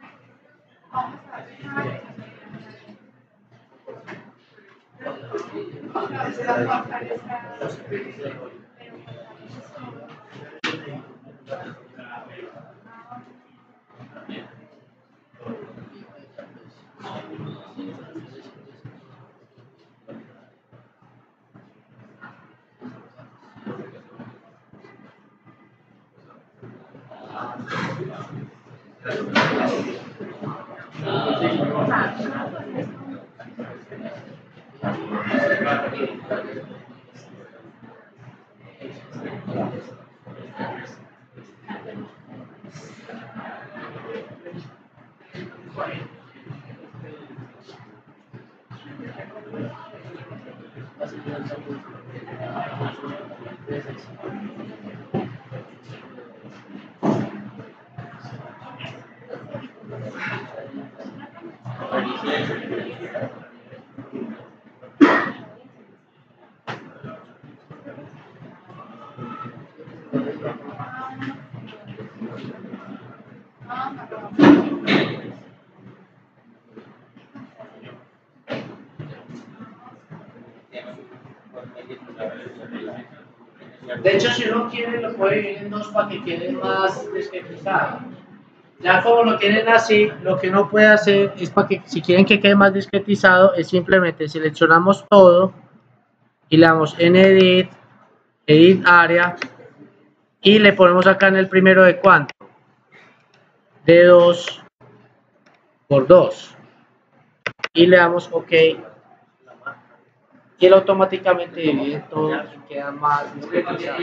De hecho, si uno quiere, lo puede dividir en dos para que quede más discretizado. Ya como lo tienen así, lo que uno puede hacer es para que, si quieren que quede más discretizado, es simplemente seleccionamos todo y le damos en Edit, Edit Área y le ponemos acá en el primero de cuánto, de dos por dos y le damos OK y él automáticamente divide todo y queda más discretizado.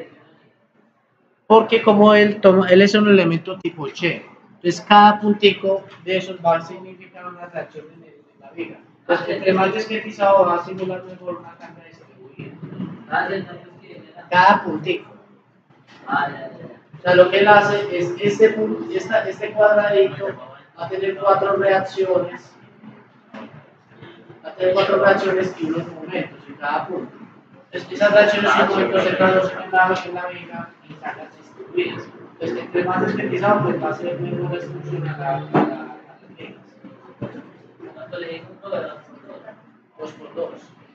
Porque como él, toma, él es un elemento tipo che, entonces cada puntico de esos va a significar una reacción en, el, en la viga. Entonces, entre más discretizado va a simular mejor una carga distribuida. Cada puntico. O sea, lo que él hace es, este, esta, este cuadradito va a tener cuatro reacciones, va a tener cuatro reacciones y unos momentos en cada punto. Entonces, esas reacciones y momentos se traducen en la, en la viga y cargas distribuidas. Entonces, entre más discretizado, pues va a ser mejor destrucción a la, a la, a las vigas. ¿Cuánto le dijo? dos por dos.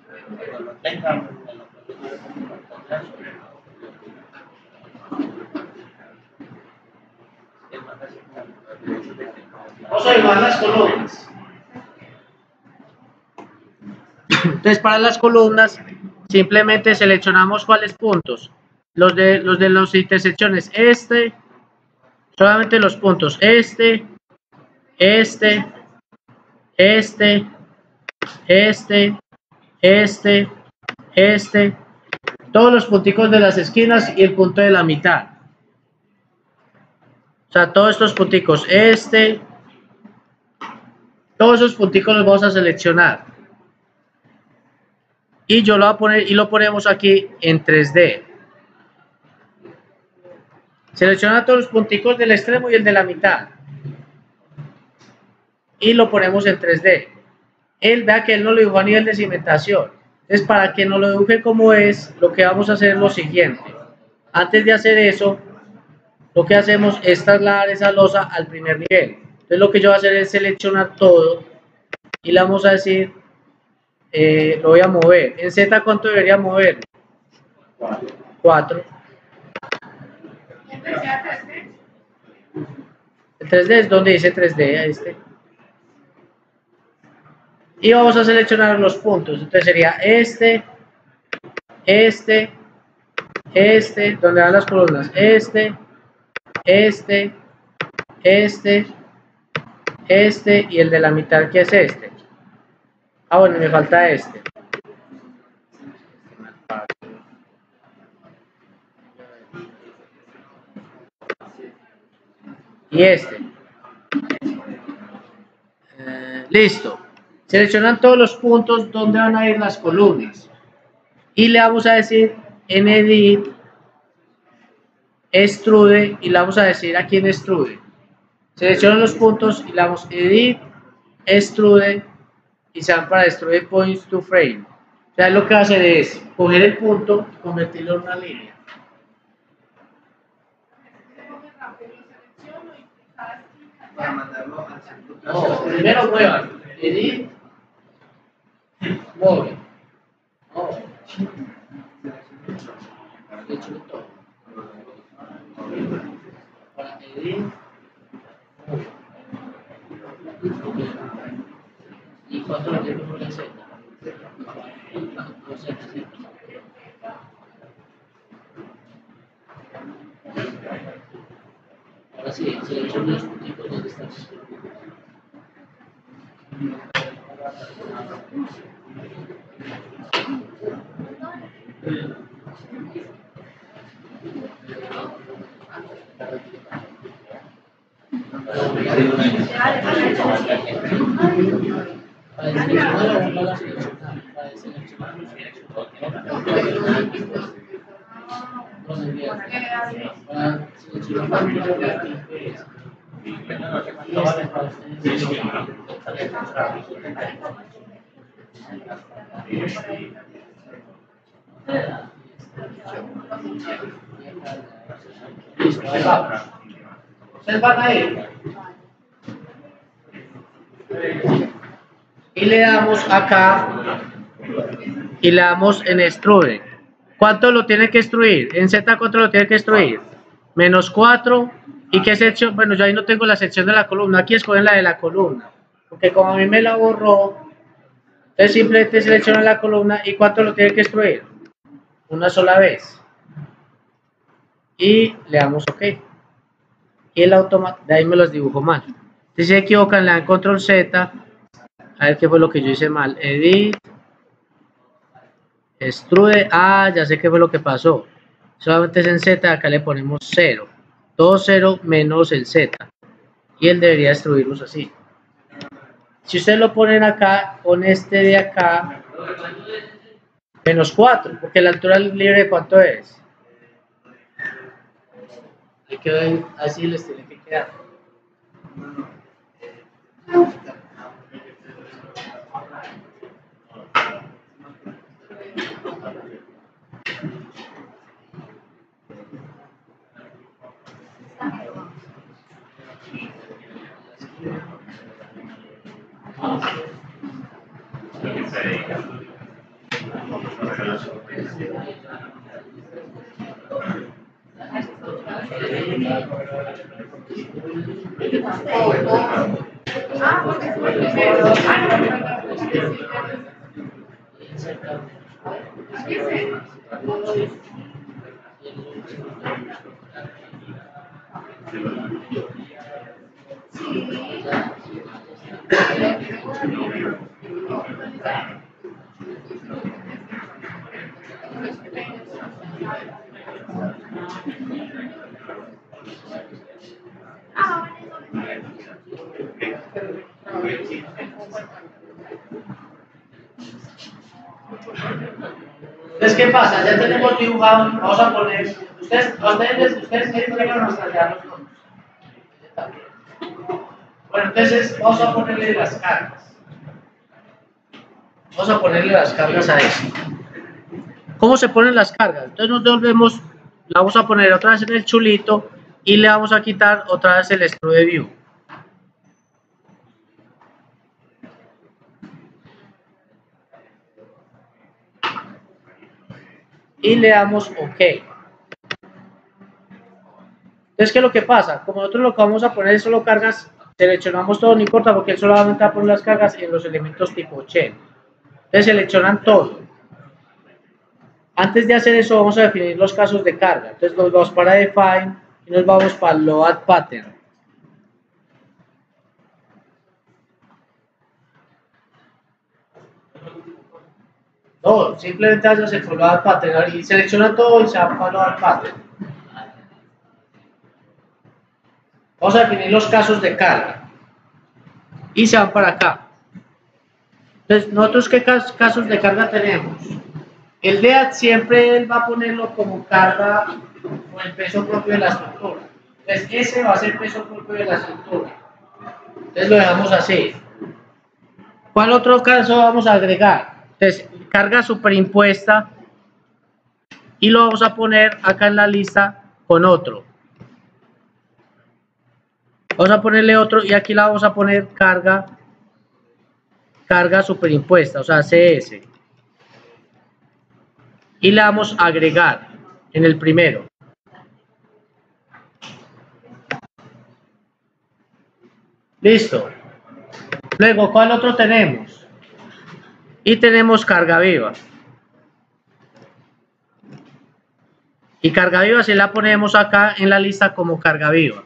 Vamos a llevar las columnas. Entonces, para las columnas, simplemente seleccionamos cuáles puntos. Los de los de las intersecciones, este, solamente los puntos, este, este, este, este, este, este, todos los punticos de las esquinas y el punto de la mitad. O sea, todos estos punticos, este, todos esos punticos los vamos a seleccionar. Y yo lo voy a poner y lo ponemos aquí en tres D. Selecciona todos los punticos del extremo y el de la mitad. Y lo ponemos en tres D. Él, vea que él no lo dibujó a nivel de cimentación. Entonces, para que no lo dibuje como es, lo que vamos a hacer es lo siguiente. Antes de hacer eso, lo que hacemos es trasladar esa losa al primer nivel. Entonces, lo que yo voy a hacer es seleccionar todo y le vamos a decir, eh, lo voy a mover. En Z, ¿cuánto debería mover? cuatro. El tres D es donde dice tres D, este. Y vamos a seleccionar los puntos. Entonces sería este, este, este, donde van las columnas, este, este, este, este y el de la mitad, que es este. Ah, bueno, me falta este. Y este. Eh, listo. Seleccionan todos los puntos donde van a ir las columnas. Y le vamos a decir en Edit, Extrude, y le vamos a decir aquí en Extrude. Seleccionan los puntos y le damos Edit, Extrude, y se van para Extrude Points to Frame. O sea, lo que va a hacer es coger el punto y convertirlo en una línea. No, primero muevan. Edit, mueve. No. Para edit, mueve. ¿Y cuánto lo tengo por la Z? Ahora sí, selecciono los puntitos donde están. Para seleccionar o no la seleccionar, para seleccionar los para seleccionar listo, ahí vamos. Ustedes van a ir. Y le damos acá y le damos en extrude. ¿Cuánto lo tiene que extruir? En Z, ¿cuánto lo tiene que extruir? Menos cuatro. ¿Y qué sección? Bueno, yo ahí no tengo la sección de la columna. Aquí escogen la de la columna. Porque como a mí me la borró, entonces simplemente selecciona la columna. ¿Y cuánto lo tiene que extruir? Una sola vez. Y le damos OK. Y el automático, de ahí me los dibujo mal. Si se equivocan, le dan control Z. A ver qué fue lo que yo hice mal. Edit. Extrude. Ah, ya sé qué fue lo que pasó. Solamente es en Z. Acá le ponemos cero. Todo cero menos el Z. Y él debería extruirlos así. Si ustedes lo ponen acá, con este de acá, menos cuatro. Porque la altura libre de cuánto es. Hay que ver, así les tiene que quedar. Ah, porque fue el primero. Entonces, ¿qué pasa? Ya tenemos dibujado, vamos a poner, ustedes, a ustedes, ustedes me entregan los traslados. Bueno, entonces vamos a ponerle las cargas. Vamos a ponerle las cargas a esto. ¿Cómo se ponen las cargas? Entonces nos devolvemos, la vamos a poner otra vez en el chulito y le vamos a quitar otra vez el extrude view. Y le damos OK. Entonces, ¿qué es lo que pasa? Como nosotros lo que vamos a poner es solo cargas, seleccionamos todo, no importa, porque él solamente va a poner las cargas en los elementos tipo shell. Entonces, seleccionan todo. Antes de hacer eso, vamos a definir los casos de carga. Entonces, nos vamos para Define y nos vamos para Load Pattern. No, simplemente haces el Load Pattern y selecciona todo y se va para Load Pattern. Vamos a definir los casos de carga y se van para acá. Entonces, nosotros qué casos de carga tenemos. El D A T siempre él va a ponerlo como carga con el peso propio de la estructura. Entonces, ese va a ser el peso propio de la estructura. Entonces, lo dejamos así. ¿Cuál otro caso vamos a agregar? Entonces, carga superimpuesta y lo vamos a poner acá en la lista con otro. Vamos a ponerle otro y aquí la vamos a poner carga carga superimpuesta, o sea, C S. Y le vamos a agregar en el primero. Listo. Luego, ¿cuál otro tenemos? Y tenemos carga viva. Y carga viva si la ponemos acá en la lista como carga viva.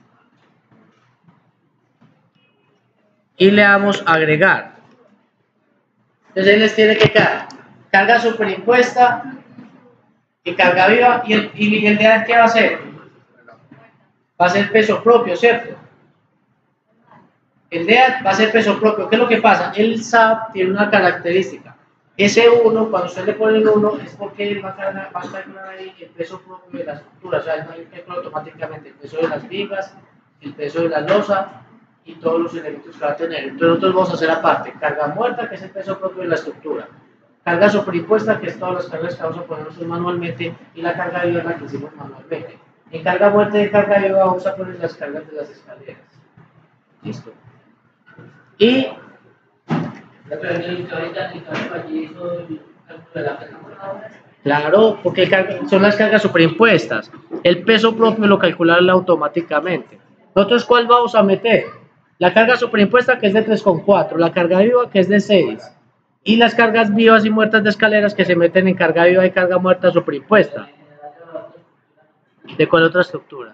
Y le damos a agregar. Entonces ahí les tiene que quedar carga superimpuesta y carga viva. ¿Y el, y el D A T qué va a hacer? Va a ser peso propio, ¿cierto? El D A T va a ser peso propio. ¿Qué es lo que pasa? El S A P tiene una característica. Ese uno, cuando usted le pone el uno, es porque él va a calcular, va a calcular ahí el peso propio de la estructura. O sea, él va a calcular automáticamente el peso de las vigas, el peso de la losa y todos los elementos que va a tener. Entonces nosotros vamos a hacer aparte carga muerta, que es el peso propio de la estructura, carga superimpuesta, que es todas las cargas que vamos a poner nosotros manualmente, y la carga viva la que hicimos manualmente. En carga muerta y en carga viva vamos a poner las cargas de las escaleras. Listo. Y claro, porque son las cargas superimpuestas. El peso propio lo calcula automáticamente. Nosotros, ¿cuál vamos a meter? La carga superimpuesta, que es de tres coma cuatro, la carga viva, que es de seis, y las cargas vivas y muertas de escaleras, que se meten en carga viva y carga muerta superimpuesta. ¿De cuál otra estructura?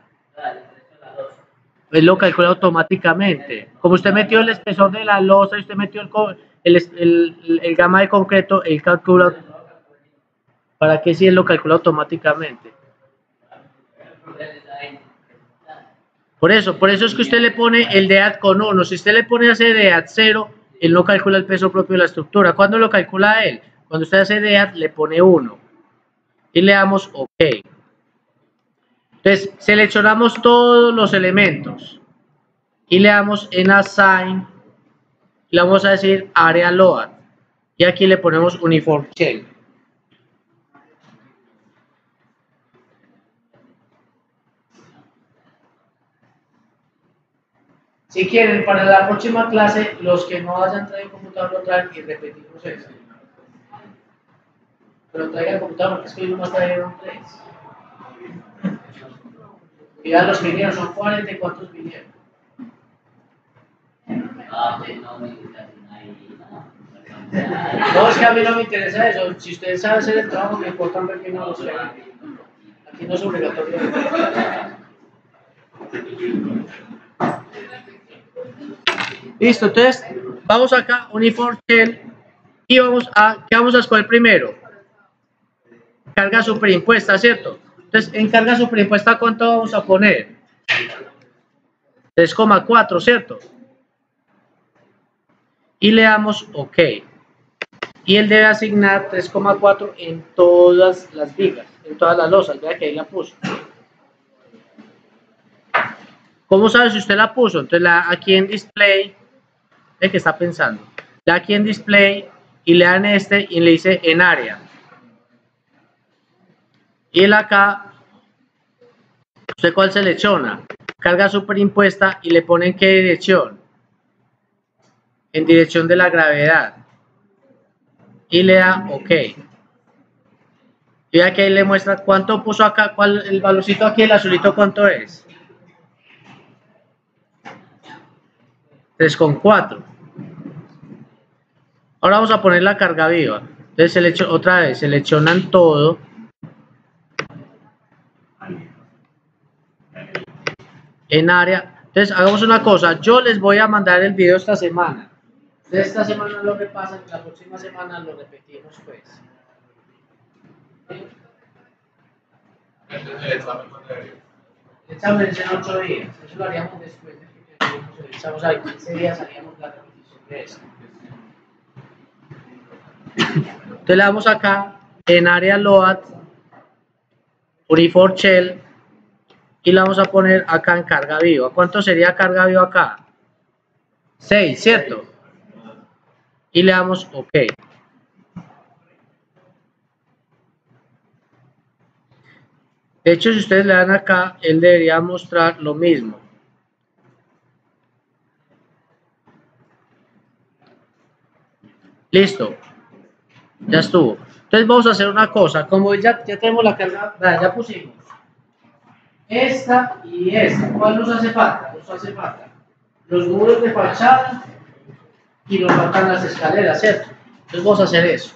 Él lo calcula automáticamente. Como usted metió el espesor de la losa y usted metió el, el, el, el gama de concreto, él calcula. ¿Para qué si él lo calcula automáticamente? Por eso, por eso es que usted le pone el D A T con uno. Si usted le pone ese D A T cero, él no calcula el peso propio de la estructura. ¿Cuándo lo calcula él? Cuando usted hace D A T, le pone uno. Y le damos OK. Entonces, seleccionamos todos los elementos. Y le damos en Assign. Y le vamos a decir Area Load. Y aquí le ponemos Uniform Shell. Si quieren, para la próxima clase, los que no hayan traído computador lo traen y repetimos eso. Pero traigan computador, porque es que hoy nomás trajeron tres. Y ya los vinieron, son cuarenta y cuántos vinieron. No, es que a mí no me interesa eso. Si ustedes saben hacer el trabajo, me importa ver que no lo sé. Aquí no es obligatorio. Listo, entonces vamos acá, Uniform Shell, y vamos a, ¿qué vamos a escoger primero? Carga superimpuesta, ¿cierto? Entonces, en carga superimpuesta, ¿cuánto vamos a poner? tres coma cuatro, ¿cierto? Y le damos OK. Y él debe asignar tres coma cuatro en todas las vigas, en todas las losas. Vea que ahí la puso. ¿Cómo sabe si usted la puso? Entonces, la, aquí en display, ¿de qué está pensando? Le da aquí en display y le dan este y le dice en área. Y él acá, ¿usted cuál selecciona? Carga superimpuesta y le pone en qué dirección. En dirección de la gravedad. Y le da OK. Y aquí ahí le muestra cuánto puso acá, cuál, el valorcito aquí, el azulito, ¿cuánto es? tres coma cuatro. Ahora vamos a poner la carga viva. Entonces, seleccion, otra vez, seleccionan todo. En área. Entonces, hagamos una cosa. Yo les voy a mandar el video esta semana. De esta semana lo repasan y la próxima semana lo repetimos, pues. El examen cuando debería. El examen es en ocho días. Eso lo haríamos después de que terminemos el examen. O sea, en quince días haríamos la repetición de esto. Entonces le damos acá en área load, uniform shell, y la vamos a poner acá en carga viva. ¿Cuánto sería carga viva acá? seis, ¿cierto? Y le damos OK. De hecho, si ustedes le dan acá, él debería mostrar lo mismo. Listo. Ya estuvo. Entonces vamos a hacer una cosa. Como ya, ya tenemos la carga, ya pusimos esta y esta. ¿Cuál nos hace falta? Nos hace falta los muros de fachada y nos faltan las escaleras, ¿cierto? Entonces vamos a hacer eso.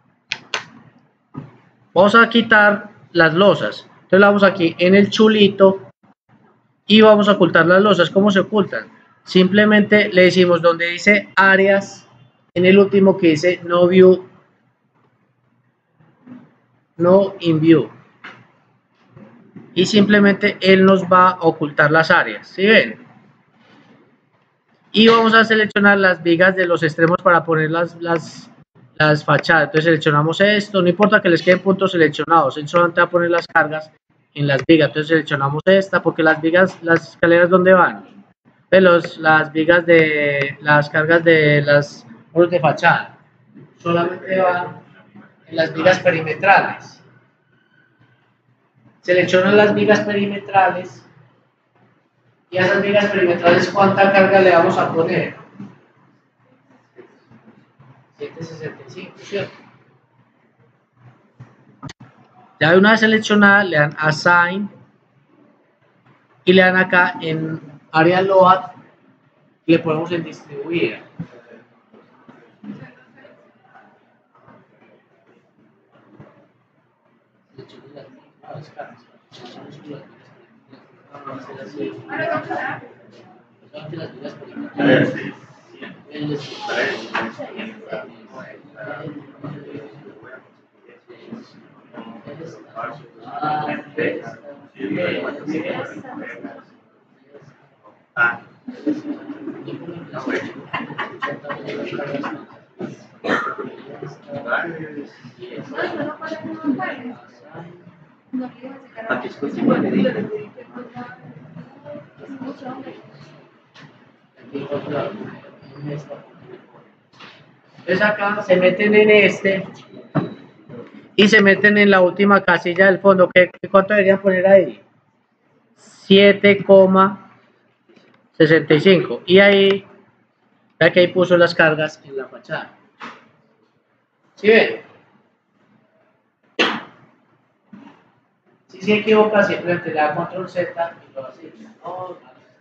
Vamos a quitar las losas. Entonces la vamos aquí en el chulito y vamos a ocultar las losas. ¿Cómo se ocultan? Simplemente le decimos donde dice áreas, en el último que dice no view, no in view. Y simplemente él nos va a ocultar las áreas. ¿Sí ven? Y vamos a seleccionar las vigas de los extremos para poner las, las, las fachadas. Entonces seleccionamos esto, no importa que les queden puntos seleccionados, él solamente va a poner las cargas en las vigas. Entonces seleccionamos esta, porque las vigas, las escaleras, ¿dónde van? Los, las vigas de las cargas de las muros de fachada solamente van en las vigas perimetrales. Seleccionan las vigas perimetrales y a esas vigas perimetrales, ¿cuánta carga le vamos a poner? setecientos sesenta y cinco, ¿cierto? Ya de una vez seleccionada, le dan Assign y le dan acá en área Load y le ponemos en Distribuir. Ah. Aquí es igual de dije. Entonces acá se meten en este y se meten en la última casilla del fondo. ¿Qué, cuánto deberían poner ahí? siete coma sesenta y cinco. Y ahí, ya que ahí puso las cargas en la fachada. ¿Sí ven? Si se equivoca, simplemente le da control Z y lo hace. No,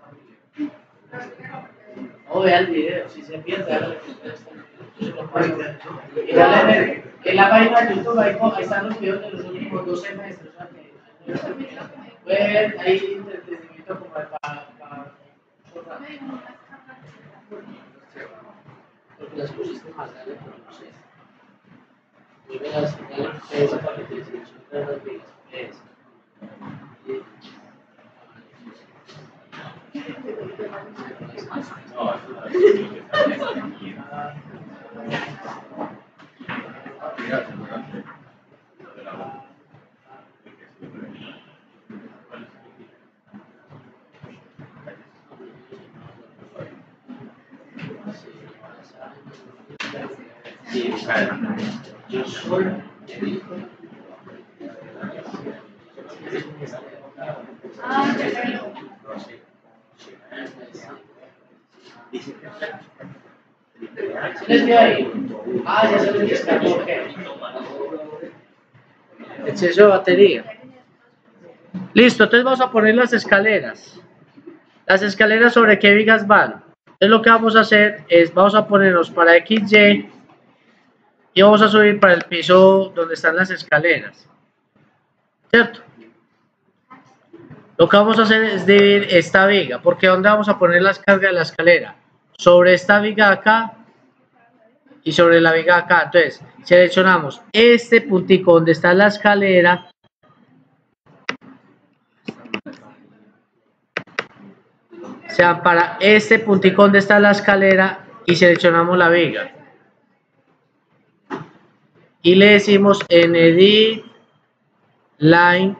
no vea el video, si se pierde, hágale que ustedes están. Y dale, en la página de YouTube, ahí, ahí están los videos de los últimos dos semestres. Pueden ver ahí entretenimiento como para. para porque las pusiste más, dale, pero no sé. Vuelve a dale esa para que te seleccione las vigas. Yo soy Ah, pero ¿Sí les vio ahí? Ah, ya se les descargó, ok. Exceso de batería. Listo, entonces vamos a poner las escaleras. Las escaleras, ¿sobre qué vigas van? Entonces lo que vamos a hacer es, vamos a ponernos para equis ye y vamos a subir para el piso donde están las escaleras, ¿cierto? Lo que vamos a hacer es dividir esta viga, porque ¿dónde vamos a poner las cargas de la escalera? Sobre esta viga acá y sobre la viga acá. Entonces seleccionamos este puntico donde está la escalera, o sea, para este puntico donde está la escalera y seleccionamos la viga. Y le decimos en Edit, Line,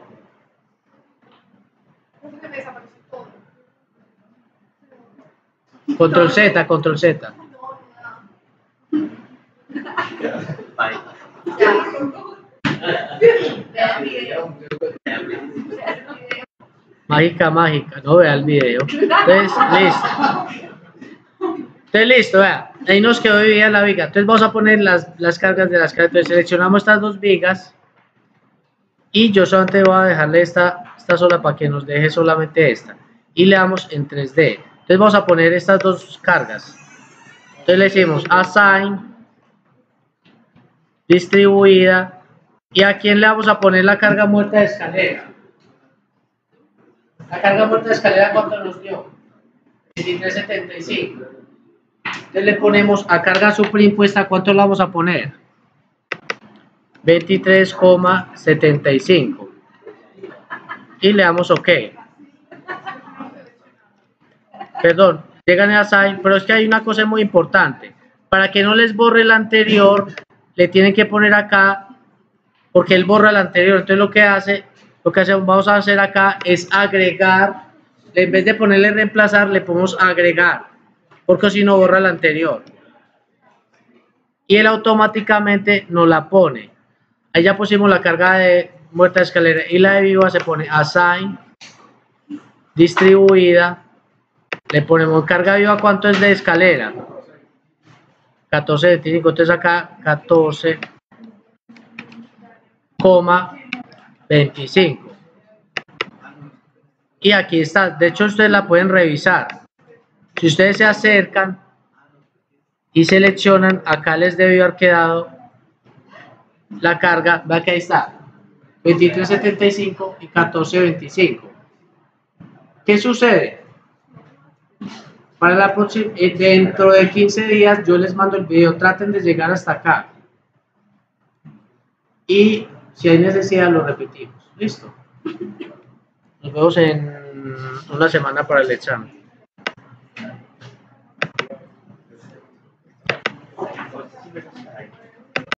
Control Z, Control Z. Mágica, mágica, no vea el video. Entonces, listo. Entonces, listo, vea. Ahí nos quedó dividida la viga. Entonces, vamos a poner las, las cargas de las cargas. Entonces, seleccionamos estas dos vigas. Y yo solamente voy a dejarle esta, esta sola para que nos deje solamente esta. Y le damos en tres D. Entonces, vamos a poner estas dos cargas. Entonces, le decimos Assign, Distribuida. ¿Y a quién le vamos a poner la carga muerta de escalera? La carga muerta de escalera, ¿cuánto nos dio? veintitrés setenta y cinco. Entonces le ponemos a carga superimpuesta, ¿cuánto la vamos a poner? veintitrés coma setenta y cinco. Y le damos OK. Perdón, llegan a Assign, pero es que hay una cosa muy importante. Para que no les borre el anterior, le tienen que poner acá, porque él borra el anterior. Entonces lo que hace, lo que hacemos, vamos a hacer acá es agregar. En vez de ponerle reemplazar, le ponemos agregar, porque si no borra el anterior. Y él automáticamente nos la pone. Ahí ya pusimos la carga de muerta de escalera y la de viva se pone Assign, Distribuida. Le ponemos carga viva, ¿cuánto es de escalera? catorce veinticinco. Entonces acá catorce coma veinticinco. Y aquí está. De hecho, ustedes la pueden revisar. Si ustedes se acercan y seleccionan, acá les debió haber quedado la carga. Vean que ahí está. veintitrés setenta y cinco y catorce veinticinco. ¿Qué sucede? Para la próxima, dentro de quince días yo les mando el video. Traten de llegar hasta acá. Y si hay necesidad lo repetimos. Listo. Nos vemos en una semana para el examen.